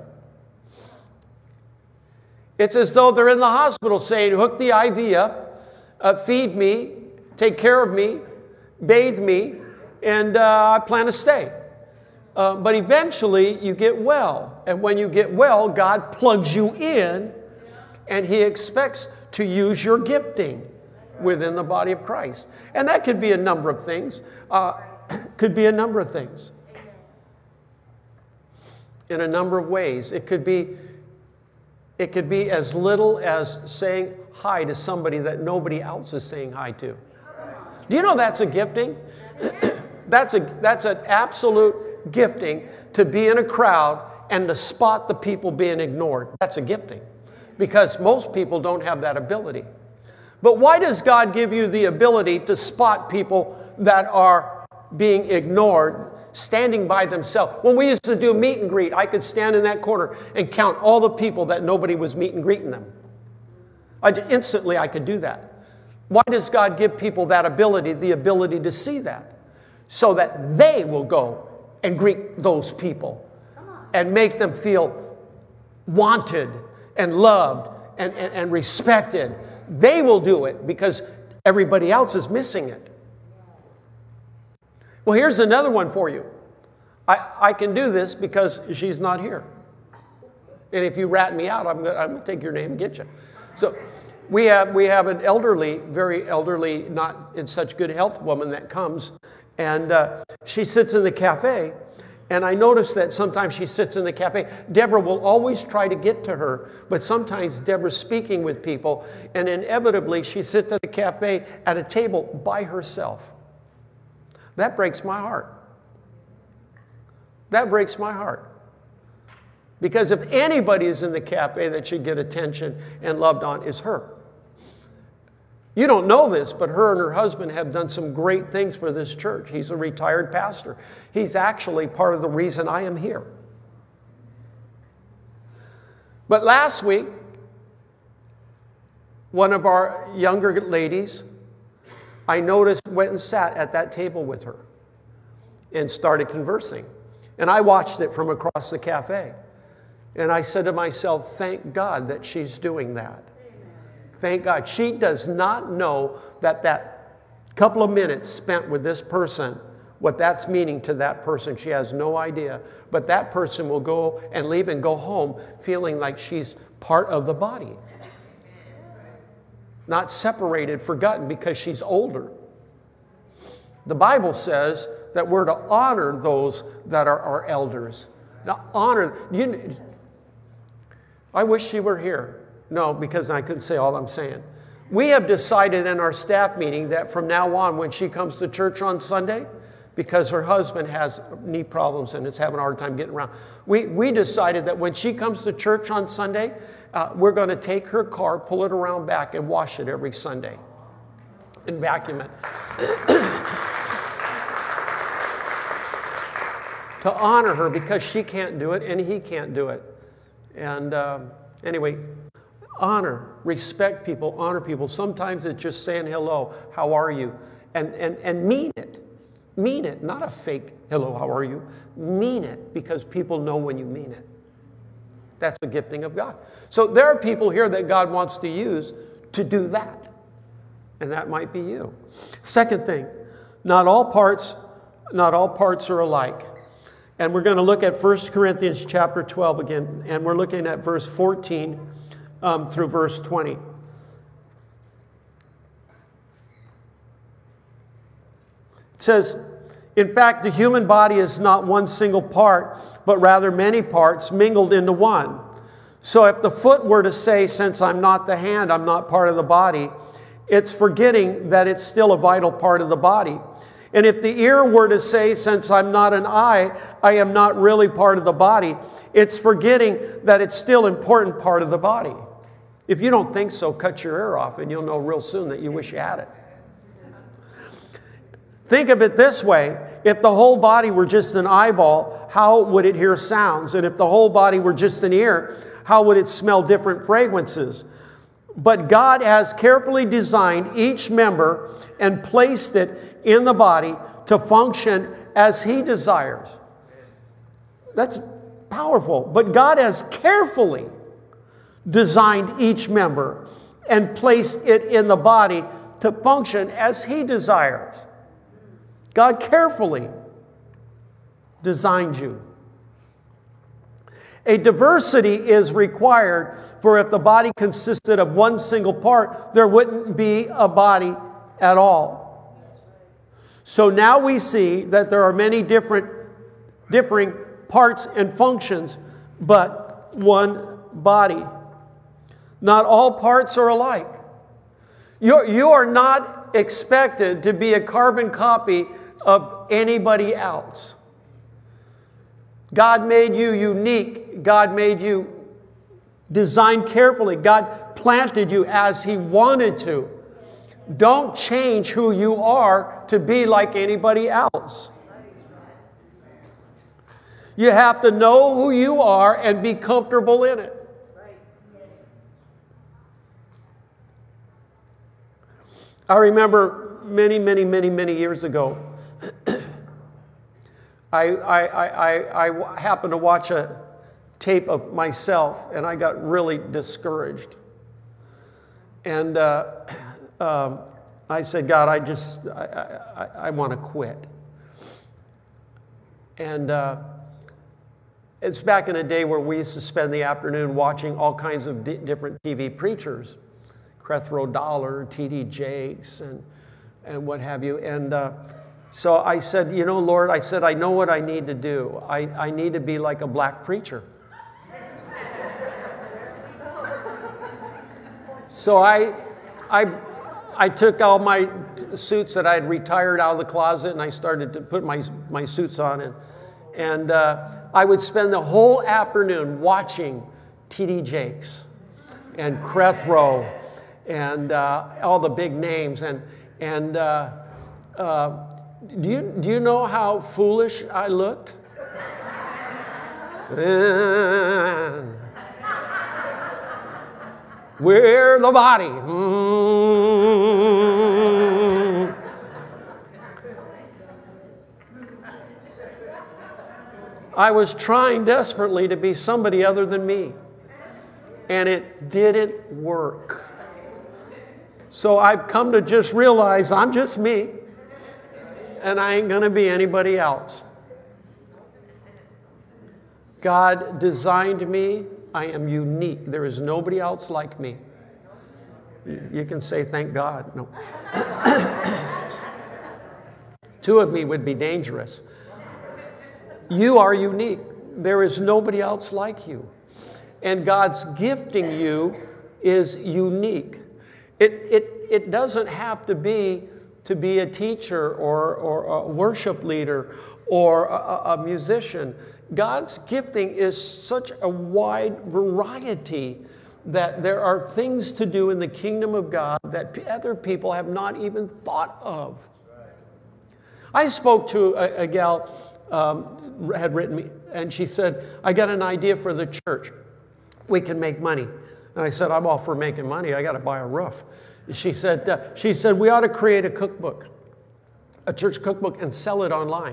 It's as though they're in the hospital saying, hook the I V up, uh, feed me, take care of me, bathe me, and uh, I plan to stay. Uh, but eventually you get well. And when you get well, God plugs you in, and He expects to use your gifting within the body of Christ. And that could be a number of things. Uh, could be a number of things. In a number of ways. It could be, it could be as little as saying hi to somebody that nobody else is saying hi to. Do you know that's a gifting? That's a, that's an absolute gifting, to be in a crowd and to spot the people being ignored. That's a gifting, because most people don't have that ability. But why does God give you the ability to spot people that are being ignored, standing by themselves? When we used to do meet and greet, I could stand in that corner and count all the people that nobody was meet and greeting them. I just, instantly I could do that. Why does God give people that ability, the ability to see that? So that they will go and greet those people and make them feel wanted and loved and, and, and respected. They will do it because everybody else is missing it. Well, here's another one for you. I, I can do this because she's not here. And if you rat me out, I'm going I'm to take your name and get you. So we have, we have an elderly, very elderly, not in such good health woman that comes. And uh, she sits in the cafe, and I notice that sometimes she sits in the cafe. Deborah will always try to get to her, but sometimes Deborah's speaking with people, and inevitably she sits at the cafe at a table by herself. That breaks my heart. That breaks my heart. Because if anybody is in the cafe that should get attention and loved on, is her. You don't know this, but her and her husband have done some great things for this church. He's a retired pastor. He's actually part of the reason I am here. But last week, one of our younger ladies, I noticed, went and sat at that table with her and started conversing. And I watched it from across the cafe. And I said to myself, thank God that she's doing that. Thank God. She does not know that that couple of minutes spent with this person, what that's meaning to that person. She has no idea. But that person will go and leave and go home feeling like she's part of the body. Not separated, forgotten because she's older. The Bible says that we're to honor those that are our elders. Now, honor. You, I wish she were here. No, because I couldn't say all I'm saying. We have decided in our staff meeting that from now on, when she comes to church on Sunday, because her husband has knee problems and is having a hard time getting around, we, we decided that when she comes to church on Sunday, uh, we're going to take her car, pull it around back, and wash it every Sunday and vacuum it. To honor her, because she can't do it and he can't do it. And um, anyway, honor, respect people, honor people. Sometimes it's just saying hello, how are you? And, and, and mean it. Mean it, not a fake hello, how are you? Mean it, because people know when you mean it. That's a gifting of God. So there are people here that God wants to use to do that. And that might be you. Second thing, not all parts, not all parts are alike. And we're going to look at First Corinthians chapter twelve again, and we're looking at verse fourteen um, through verse twenty. It says, in fact, the human body is not one single part, but rather many parts mingled into one. So if the foot were to say, since I'm not the hand, I'm not part of the body, it's forgetting that it's still a vital part of the body. And if the ear were to say, since I'm not an eye, I am not really part of the body, it's forgetting that it's still an important part of the body. If you don't think so, cut your ear off and you'll know real soon that you wish you had it. Think of it this way. If the whole body were just an eyeball, how would it hear sounds? And if the whole body were just an ear, how would it smell different fragrances? But God has carefully designed each member and placed it in the body to function as He desires. That's powerful. But God has carefully designed each member and placed it in the body to function as He desires. God carefully designed you. A diversity is required, for if the body consisted of one single part, there wouldn't be a body at all. So now we see that there are many different, differing parts and functions, but one body. Not all parts are alike. You're, you are not expected to be a carbon copy of anybody else. God made you unique. God made you designed carefully. God planted you as He wanted to. Don't change who you are to be like anybody else. You have to know who you are and be comfortable in it. I remember many, many, many, many years ago, I, I, I, I happened to watch a tape of myself, and I got really discouraged. And uh, um, I said, God, I just, I, I, I want to quit. And uh, it's back in a day where we used to spend the afternoon watching all kinds of di- different T V preachers, Creflo Dollar, T D Jakes, and, and what have you. And uh, so I said, you know, Lord, I said, I know what I need to do. I, I need to be like a black preacher. So I, I, I took all my suits that I had retired out of the closet, and I started to put my, my suits on. And, And uh, I would spend the whole afternoon watching T D Jakes and Crethrow and uh, all the big names. And, and uh, uh, do, you, do you know how foolish I looked? And we're the body. Mm. I was trying desperately to be somebody other than me, and it didn't work. So I've come to just realize I'm just me, and I ain't going to be anybody else. God designed me. I am unique. There is nobody else like me. You can say, thank God. No. Two of me would be dangerous. You are unique. There is nobody else like you. And God's gifting you is unique. It, it, it doesn't have to be to be a teacher or, or a worship leader or a, a musician. God's gifting is such a wide variety that there are things to do in the kingdom of God that other people have not even thought of. I spoke to a, a gal, um, had written me, and she said, I got an idea for the church. We can make money. And I said, I'm all for making money. I got to buy a roof. She said, uh, she said, we ought to create a cookbook, a church cookbook, and sell it online.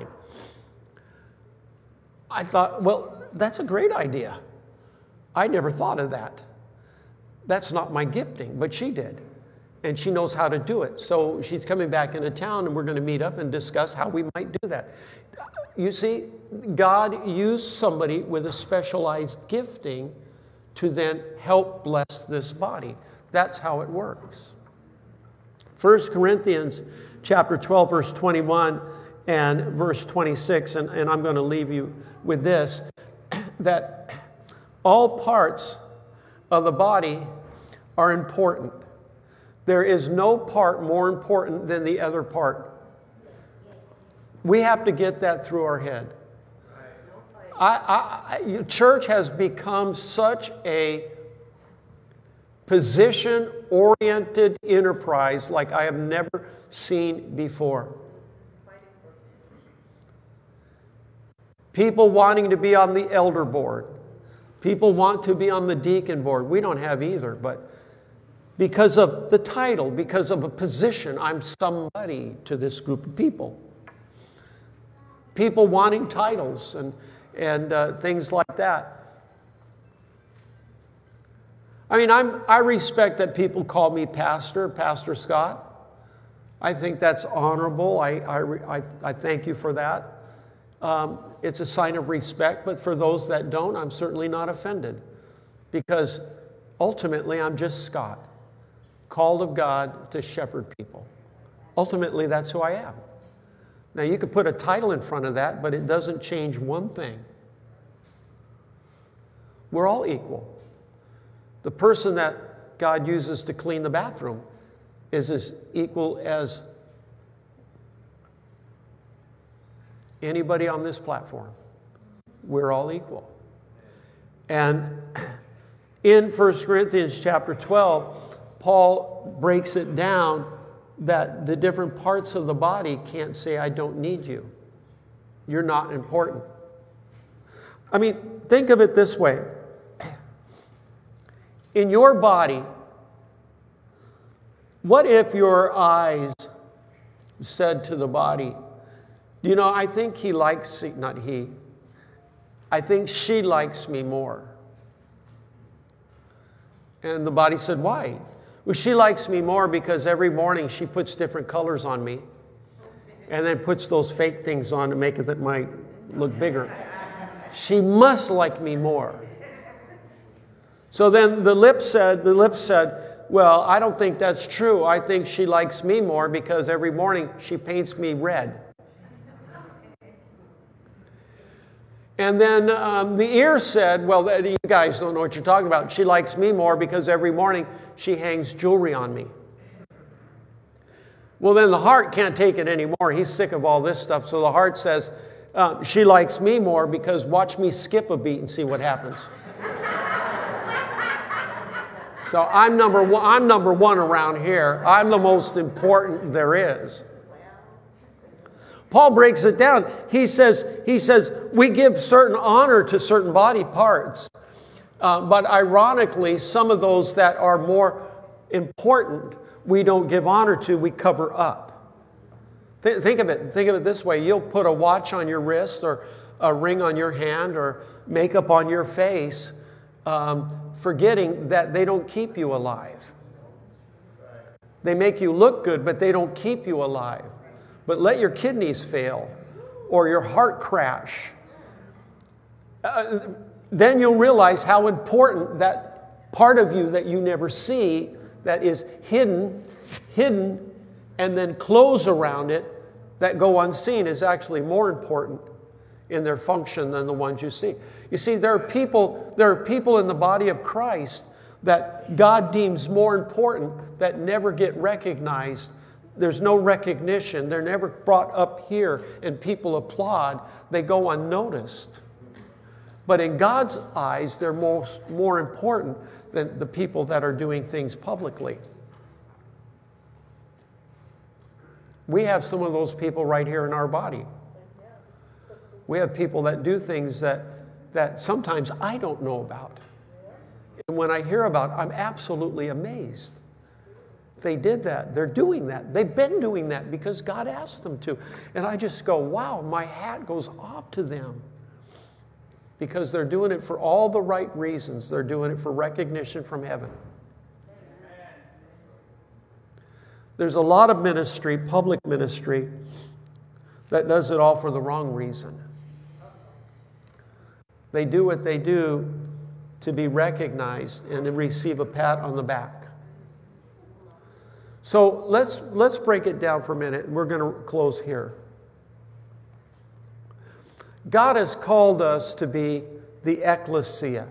I thought, well, that's a great idea. I never thought of that. That's not my gifting, but she did. And she knows how to do it. So she's coming back into town, and we're going to meet up and discuss how we might do that. You see, God used somebody with a specialized gifting to then help bless this body. That's how it works. First Corinthians chapter twelve, verse twenty-one and verse twenty-six, and, and I'm going to leave you with this, that all parts of the body are important. There is no part more important than the other part. We have to get that through our head. I, I, church has become such a position-oriented enterprise like I have never seen before. People wanting to be on the elder board. People want to be on the deacon board. We don't have either, but because of the title, because of a position, I'm somebody to this group of people. People wanting titles and, and uh, things like that. I mean, I'm, I respect that people call me Pastor, Pastor Scott. I think that's honorable. I, I, I, I thank you for that. Um, it's a sign of respect, but for those that don't, I'm certainly not offended. Because ultimately, I'm just Scott, called of God to shepherd people. Ultimately, that's who I am. Now, you could put a title in front of that, but it doesn't change one thing. We're all equal. The person that God uses to clean the bathroom is as equal as anybody on this platform. We're all equal. And in First Corinthians chapter twelve, Paul breaks it down that the different parts of the body can't say, I don't need you. You're not important. I mean, think of it this way. In your body, what if your eyes said to the body, you know, I think he likes, not he, I think she likes me more. And the body said, why? Well, she likes me more because every morning she puts different colors on me and then puts those fake things on to make it that might look bigger. She must like me more. So then the lips said, the lips said, well, I don't think that's true. I think she likes me more because every morning she paints me red. And then um, the ear said, well, that, you guys don't know what you're talking about. She likes me more because every morning she hangs jewelry on me. Well, then the heart can't take it anymore. He's sick of all this stuff. So the heart says, Uh, she likes me more because watch me skip a beat and see what happens. So I'm number one, I'm number one around here. I'm the most important there is. Paul breaks it down. He says, he says we give certain honor to certain body parts. Uh, but ironically, some of those that are more important, we don't give honor to, we cover up. Th- think of it, think of it this way. You'll put a watch on your wrist or a ring on your hand or makeup on your face, um, forgetting that they don't keep you alive. They make you look good, but they don't keep you alive. But let your kidneys fail or your heart crash. Uh, then you'll realize how important that part of you that you never see, that is hidden, hidden, and then clothes around it that go unseen is actually more important in their function than the ones you see. You see, there are people, there are people in the body of Christ that God deems more important that never get recognized. There's no recognition. They're never brought up here and people applaud. They go unnoticed. But in God's eyes, they're more, more important than the people that are doing things publicly. We have some of those people right here in our body. We have people that do things that, that sometimes I don't know about. And when I hear about it, I'm absolutely amazed. They did that. They're doing that. They've been doing that because God asked them to. And I just go, wow, my hat goes off to them. Because they're doing it for all the right reasons. They're doing it for recognition from heaven. There's a lot of ministry, public ministry, that does it all for the wrong reason. They do what they do to be recognized and to receive a pat on the back. So let's, let's break it down for a minute. We're going to close here. God has called us to be the ecclesia.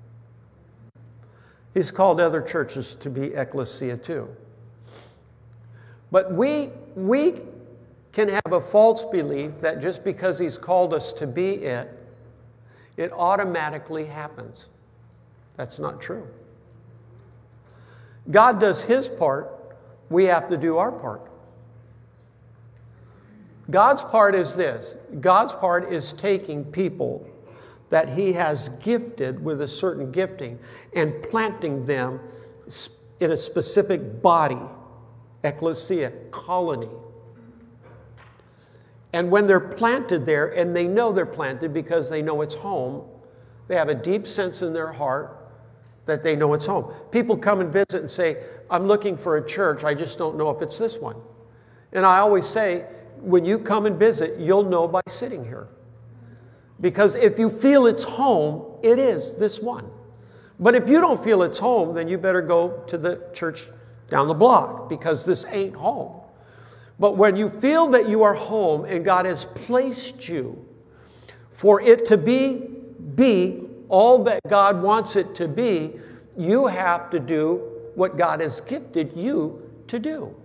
He's called other churches to be ecclesia too. But we, we can have a false belief that just because He's called us to be it, it automatically happens. That's not true. God does His part, we have to do our part. God's part is this. God's part is taking people that He has gifted with a certain gifting and planting them in a specific body, ecclesia, colony. And when they're planted there, and they know they're planted because they know it's home, they have a deep sense in their heart that they know it's home. People come and visit and say, I'm looking for a church, I just don't know if it's this one. And I always say, when you come and visit, you'll know by sitting here. Because if you feel it's home, it is this one. But if you don't feel it's home, then you better go to the church down the block, because this ain't home. But when you feel that you are home and God has placed you for it to be, be all that God wants it to be, you have to do what God has gifted you to do.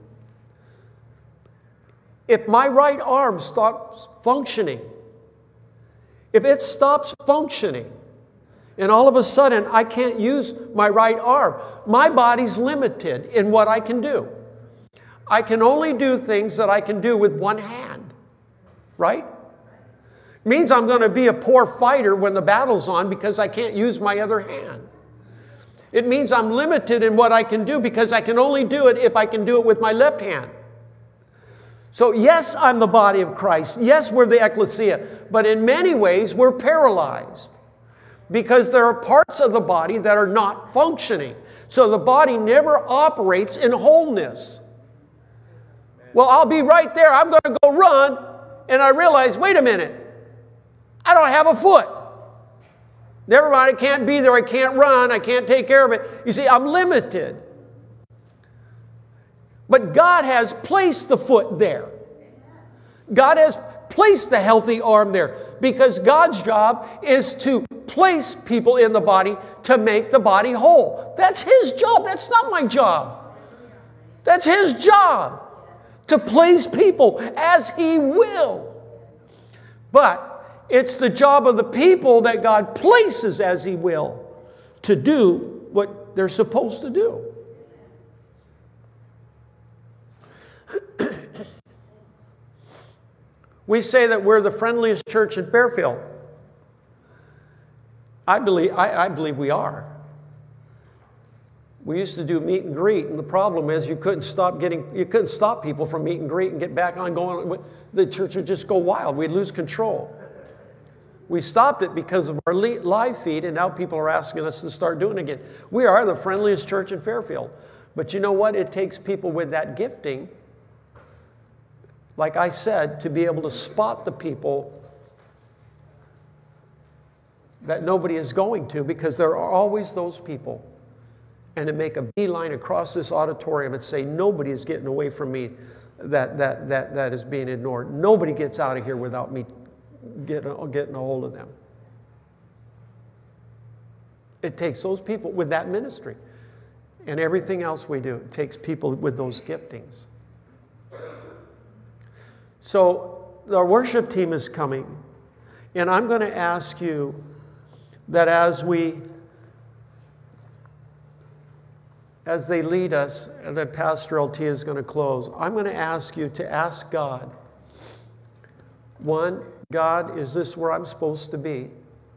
If my right arm stops functioning, if it stops functioning, and all of a sudden I can't use my right arm, my body's limited in what I can do. I can only do things that I can do with one hand, right? It means I'm going to be a poor fighter when the battle's on because I can't use my other hand. It means I'm limited in what I can do because I can only do it if I can do it with my left hand. So yes, I'm the body of Christ. Yes, we're the ecclesia. But in many ways, we're paralyzed because there are parts of the body that are not functioning. So the body never operates in wholeness. Well, I'll be right there. I'm going to go run. And I realize, wait a minute. I don't have a foot. Never mind, I can't be there. I can't run. I can't take care of it. You see, I'm limited. But God has placed the foot there. God has placed the healthy arm there. Because God's job is to place people in the body to make the body whole. That's His job. That's not my job. That's His job. To place people as He will. But It's the job of the people that God places as He will to do what they're supposed to do. We say that we're the friendliest church in Fairfield. I believe, I, I believe we are. We used to do meet and greet, and the problem is you couldn't stop getting, you couldn't stop people from meet and greet and get back on going. The church would just go wild. We'd lose control. We stopped it because of our live feed, and now people are asking us to start doing it again. We are the friendliest church in Fairfield. But you know what? It takes people with that gifting, like I said, to be able to spot the people that nobody is going to, because there are always those people. And to make a beeline across this auditorium and say, nobody is getting away from me that, that, that, that is being ignored. Nobody gets out of here without me getting, getting a hold of them. It takes those people with that ministry. And everything else we do, it takes people with those giftings. So our worship team is coming. And I'm going to ask you that as we, as they lead us, and then Pastor L T is going to close, I'm going to ask you to ask God, one, God, is this where I'm supposed to be?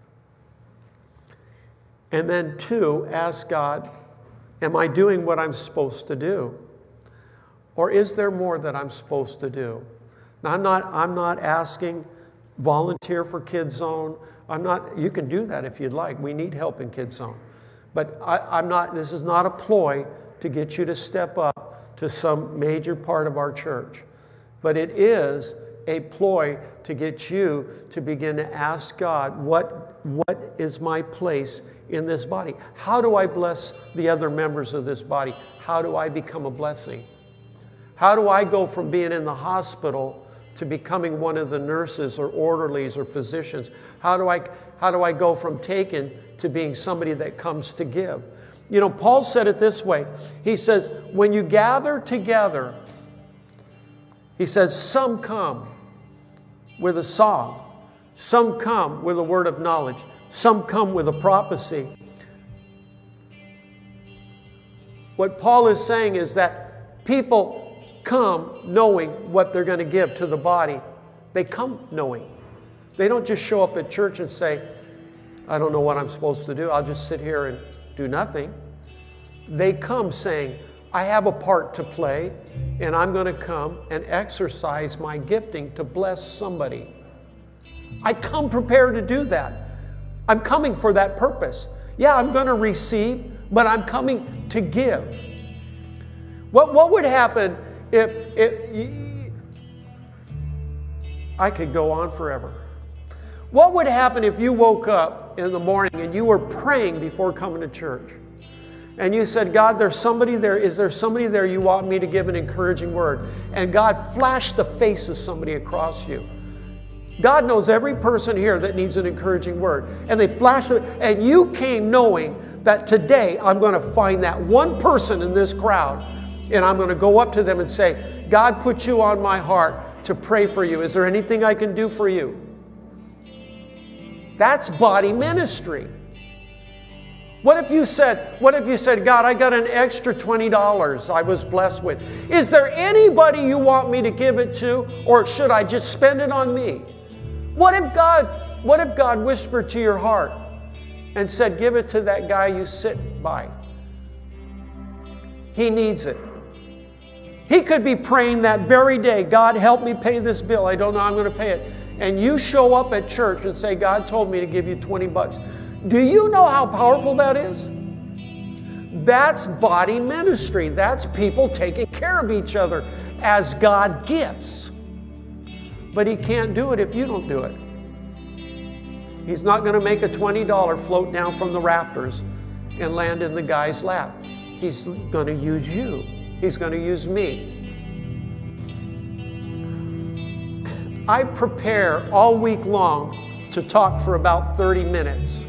And then two, ask God, am I doing what I'm supposed to do? Or is there more that I'm supposed to do? Now, I'm not, I'm not asking volunteer for Kids Zone. I'm not, you can do that if you'd like. We need help in Kids Zone. But I, I'm not, this is not a ploy to get you to step up to some major part of our church. But it is a ploy to get you to begin to ask God, what, what is my place in this body? How do I bless the other members of this body? How do I become a blessing? How do I go from being in the hospital to becoming one of the nurses or orderlies or physicians? How do I, how do I go from taken to being somebody that comes to give? You know, Paul said it this way. He says, when you gather together, he says, some come with a song, some come with a word of knowledge, some come with a prophecy. What Paul is saying is that people come knowing what they're going to give to the body. They come knowing. They don't just show up at church and say, I don't know what I'm supposed to do. I'll just sit here and do nothing. They come saying, I have a part to play, and I'm going to come and exercise my gifting to bless somebody. I come prepared to do that. I'm coming for that purpose. Yeah, I'm going to receive, but I'm coming to give. What, what would happen if, if I could go on forever. What would happen if you woke up in the morning and you were praying before coming to church? And you said, God, there's somebody there. Is there somebody there you want me to give an encouraging word? And God flashed the face of somebody across you. God knows every person here that needs an encouraging word. And they flashed it, and you came knowing that today I'm going to find that one person in this crowd, and I'm going to go up to them and say, God put you on my heart to pray for you. Is there anything I can do for you? That's body ministry. What if you said, what if you said, God, I got an extra twenty dollars I was blessed with. Is there anybody you want me to give it to, or should I just spend it on me? What if God, what if God whispered to your heart and said, give it to that guy you sit by? He needs it. He could be praying that very day, God, help me pay this bill. I don't know how I'm going to pay it. And you show up at church and say, God told me to give you twenty bucks. Do you know how powerful that is? That's body ministry. That's people taking care of each other as God gives. But He can't do it if you don't do it. He's not going to make a twenty dollars float down from the rafters and land in the guy's lap. He's going to use you. He's going to use me. I prepare all week long to talk for about thirty minutes.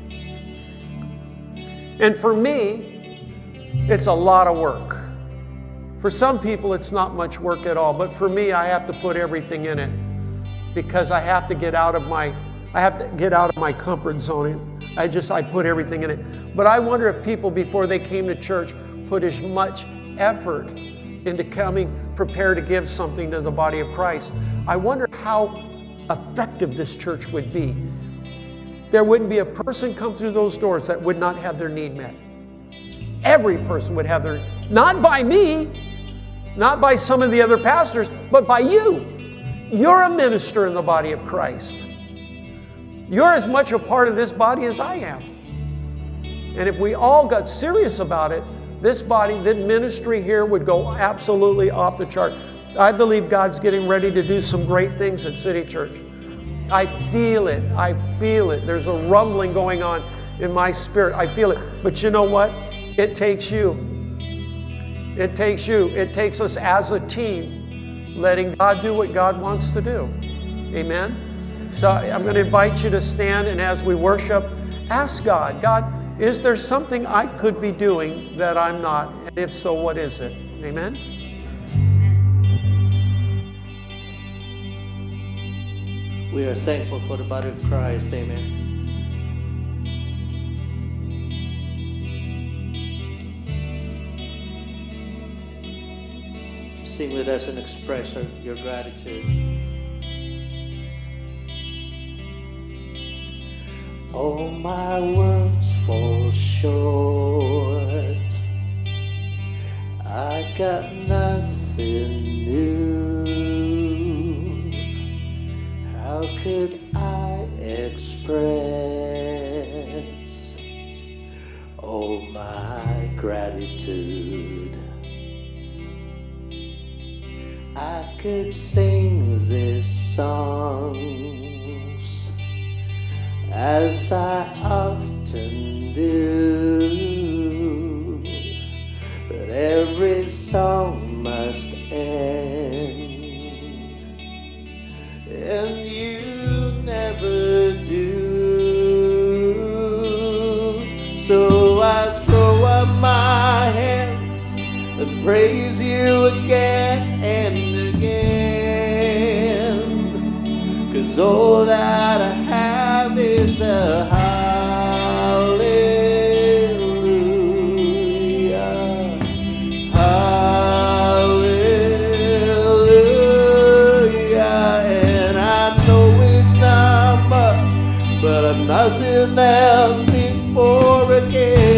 And for me, it's a lot of work. For some people, it's not much work at all. But for me, I have to put everything in it because I have to get out of my I have to get out of my comfort zone. I just, I put everything in it. But I wonder if people, before they came to church, put as much effort into coming prepared to give something to the body of Christ. I wonder how effective this church would be. There wouldn't be a person come through those doors that would not have their need met. Every person would have their, not by me, not by some of the other pastors, but by you. You're a minister in the body of Christ. You're as much a part of this body as I am. And if we all got serious about it, this body, this ministry here would go absolutely off the chart. I believe God's getting ready to do some great things at City Church. I feel it. I feel it. There's a rumbling going on in my spirit. I feel it. But you know what? It takes you. It takes you. It takes us as a team, letting God do what God wants to do. Amen? So I'm going to invite you to stand, and as we worship, ask God, God, is there something I could be doing that I'm not? And if so, what is it? Amen? We are thankful for the body of Christ. Amen. Sing with us and express our, your gratitude. All my words fall short. I got nothing new. How could I express all my gratitude? I could sing these songs as I often do, but every song must end, and you never do. So I throw up my hands and praise you again and again, 'cause all that I have is a hallelujah, hallelujah. And I know it's not much, but I'm nothing else before a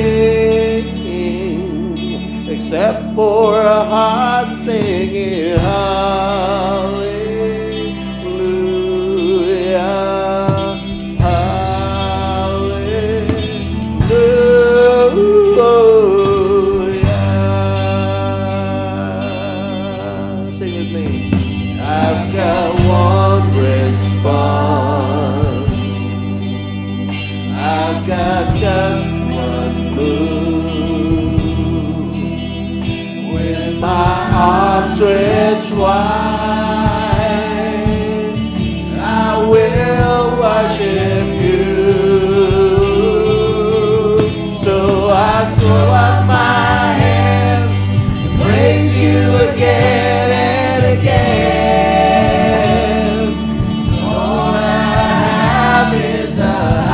king, except for a heart singing hallelujah, hallelujah. Sing with me. I've got one response. I've got just one move. With my arms stretched wide, I will worship you. So I throw up my hands and praise you again and again. All I have is a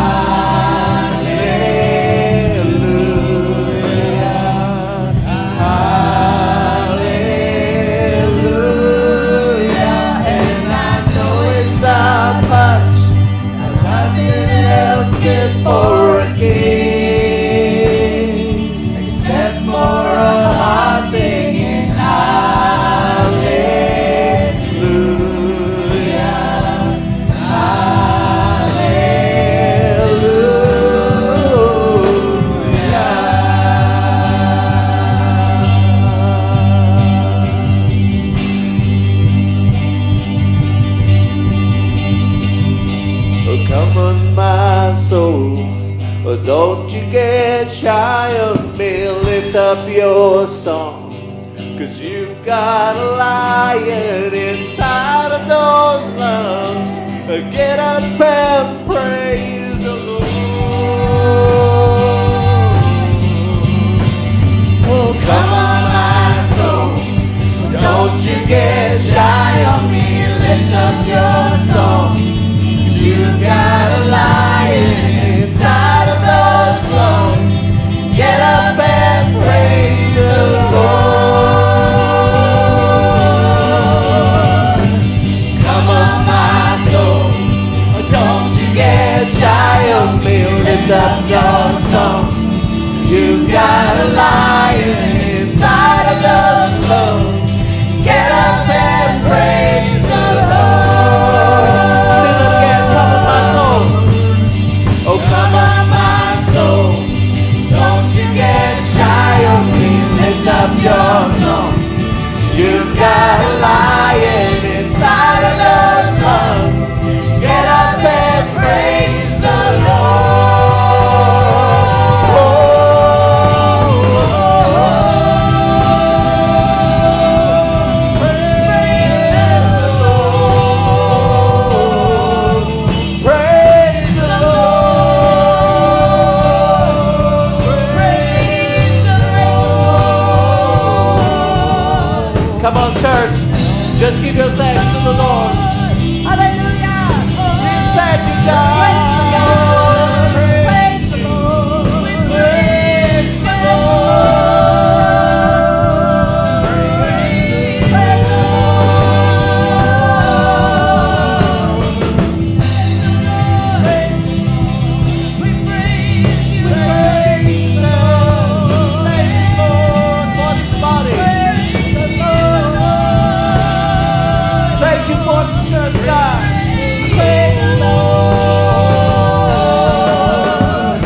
for a king, except for a heart singing hallelujah, hallelujah. Oh, come on, my soul, oh, don't you get shy of me. Lift up your song, 'cause you've got a lion inside of those lungs. Get up and praise the Lord. Oh, come on, my soul, don't you get shy of me. Lift up your song, You got a lion inside of those lungs. Get up and praise the Lord. Come on, my soul, don't you get shy of me. Lift up your song. You got a lion inside of those lungs. Get up and praise the Lord. Sing it again. Come on, my soul. Oh, come on, my soul. Don't you get shy of me. Lift up your song. You've got a lion inside of those lungs. Get up and praise the Lord. Oh, praise the Lord. Praise the Lord. Praise the Lord. Come on, church. Just give your thanks to the Lord. Hallelujah. We thank you, God. Praise the Lord. Praise the Praise the Lord. We praise you. Praise the Lord. Thank you, Lord, for this body. Praise the Lord. Thank you for this church, God. Praise the Lord.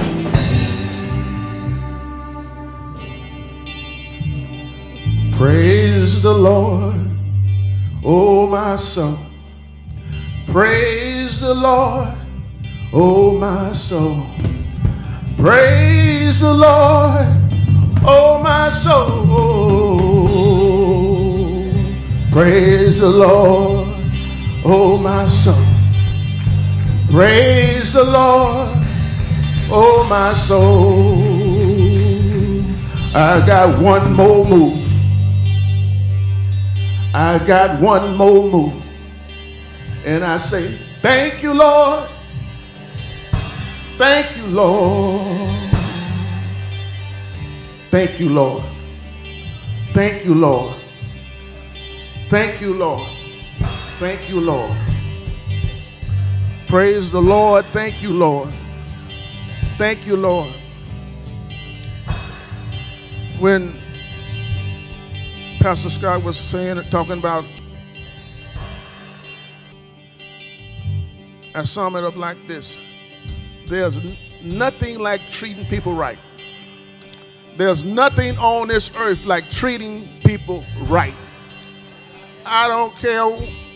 Praise the Lord, oh my soul. Praise the Lord, oh my soul. Praise the Lord, oh my soul. Praise the Lord, oh my soul. Praise the Lord, oh my soul. I got one more move. I got one more move. And I say, thank you, Lord. Thank you, Lord. Thank you, Lord. Thank you, Lord. Thank you, Lord. Thank you, Lord. Praise the Lord. Thank you, Lord. Thank you, Lord. When Pastor Scott was saying, talking about, I sum it up like this. There's n- nothing like treating people right. There's nothing on this earth like treating people right. I don't care.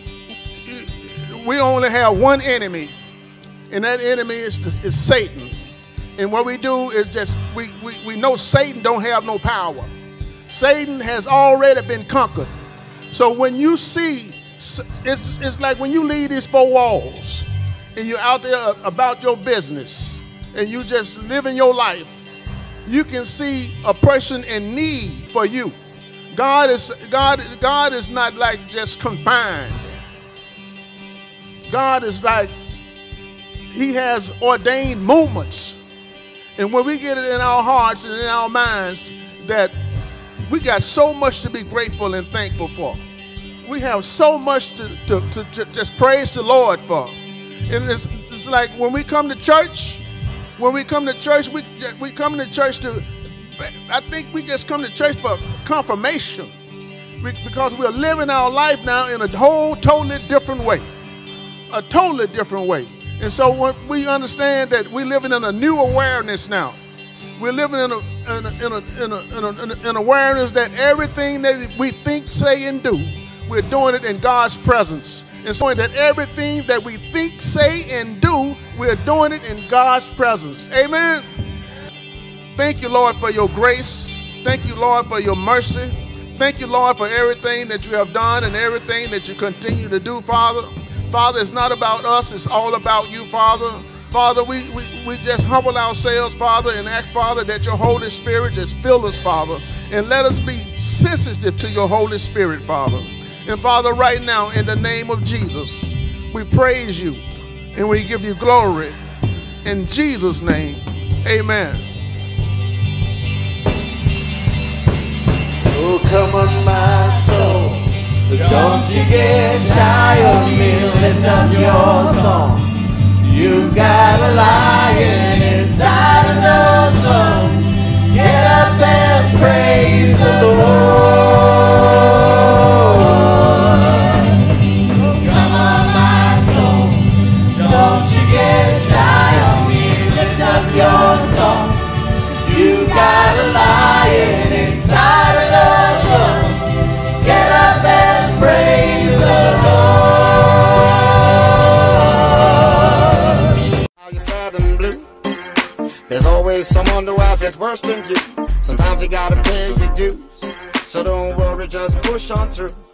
We only have one enemy, and that enemy is, is Satan. And what we do is just, we, we, we know Satan don't have no power. Satan has already been conquered. So when you see, it's, it's like when you leave these four walls and you're out there about your business and you just living your life, you can see a person in need for you. God is, God, God is not like just confined. God is like, he has ordained movements. And when we get it in our hearts and in our minds that we got so much to be grateful and thankful for. We have so much to, to, to, to just praise the Lord for. And it's, it's like when we come to church, when we come to church, we, we come to church to, I think we just come to church for confirmation. We, because we're living our life now in a whole totally different way. A totally different way. And so when we understand that we're living in a new awareness now. We're living in a, in a, in a, in a, in a, in a, an awareness that everything that we think, say, and do, we're doing it in God's presence. And so that everything that we think, say, and do, we're doing it in God's presence. Amen. Thank you, Lord, for your grace. Thank you, Lord, for your mercy. Thank you, Lord, for everything that you have done and everything that you continue to do, Father. Father, it's not about us. It's all about you, Father. Father, we, we, we just humble ourselves, Father, and ask, Father, that your Holy Spirit just fill us, Father, and let us be sensitive to your Holy Spirit, Father. And Father, right now, in the name of Jesus, we praise you and we give you glory. In Jesus' name, amen. Oh, come on, my soul. Don't you get shy of me. Lift up your song. You've got a lion inside of those lungs. Get up and praise the Lord. Come on, my soul. Don't you get shy of me. Lift up your song. You've got a lion inside of those lungs. Get up and praise the Lord. Are you sad and blue? There's always someone who has it worse than you. Sometimes you gotta pay your dues. So don't worry, just push on through.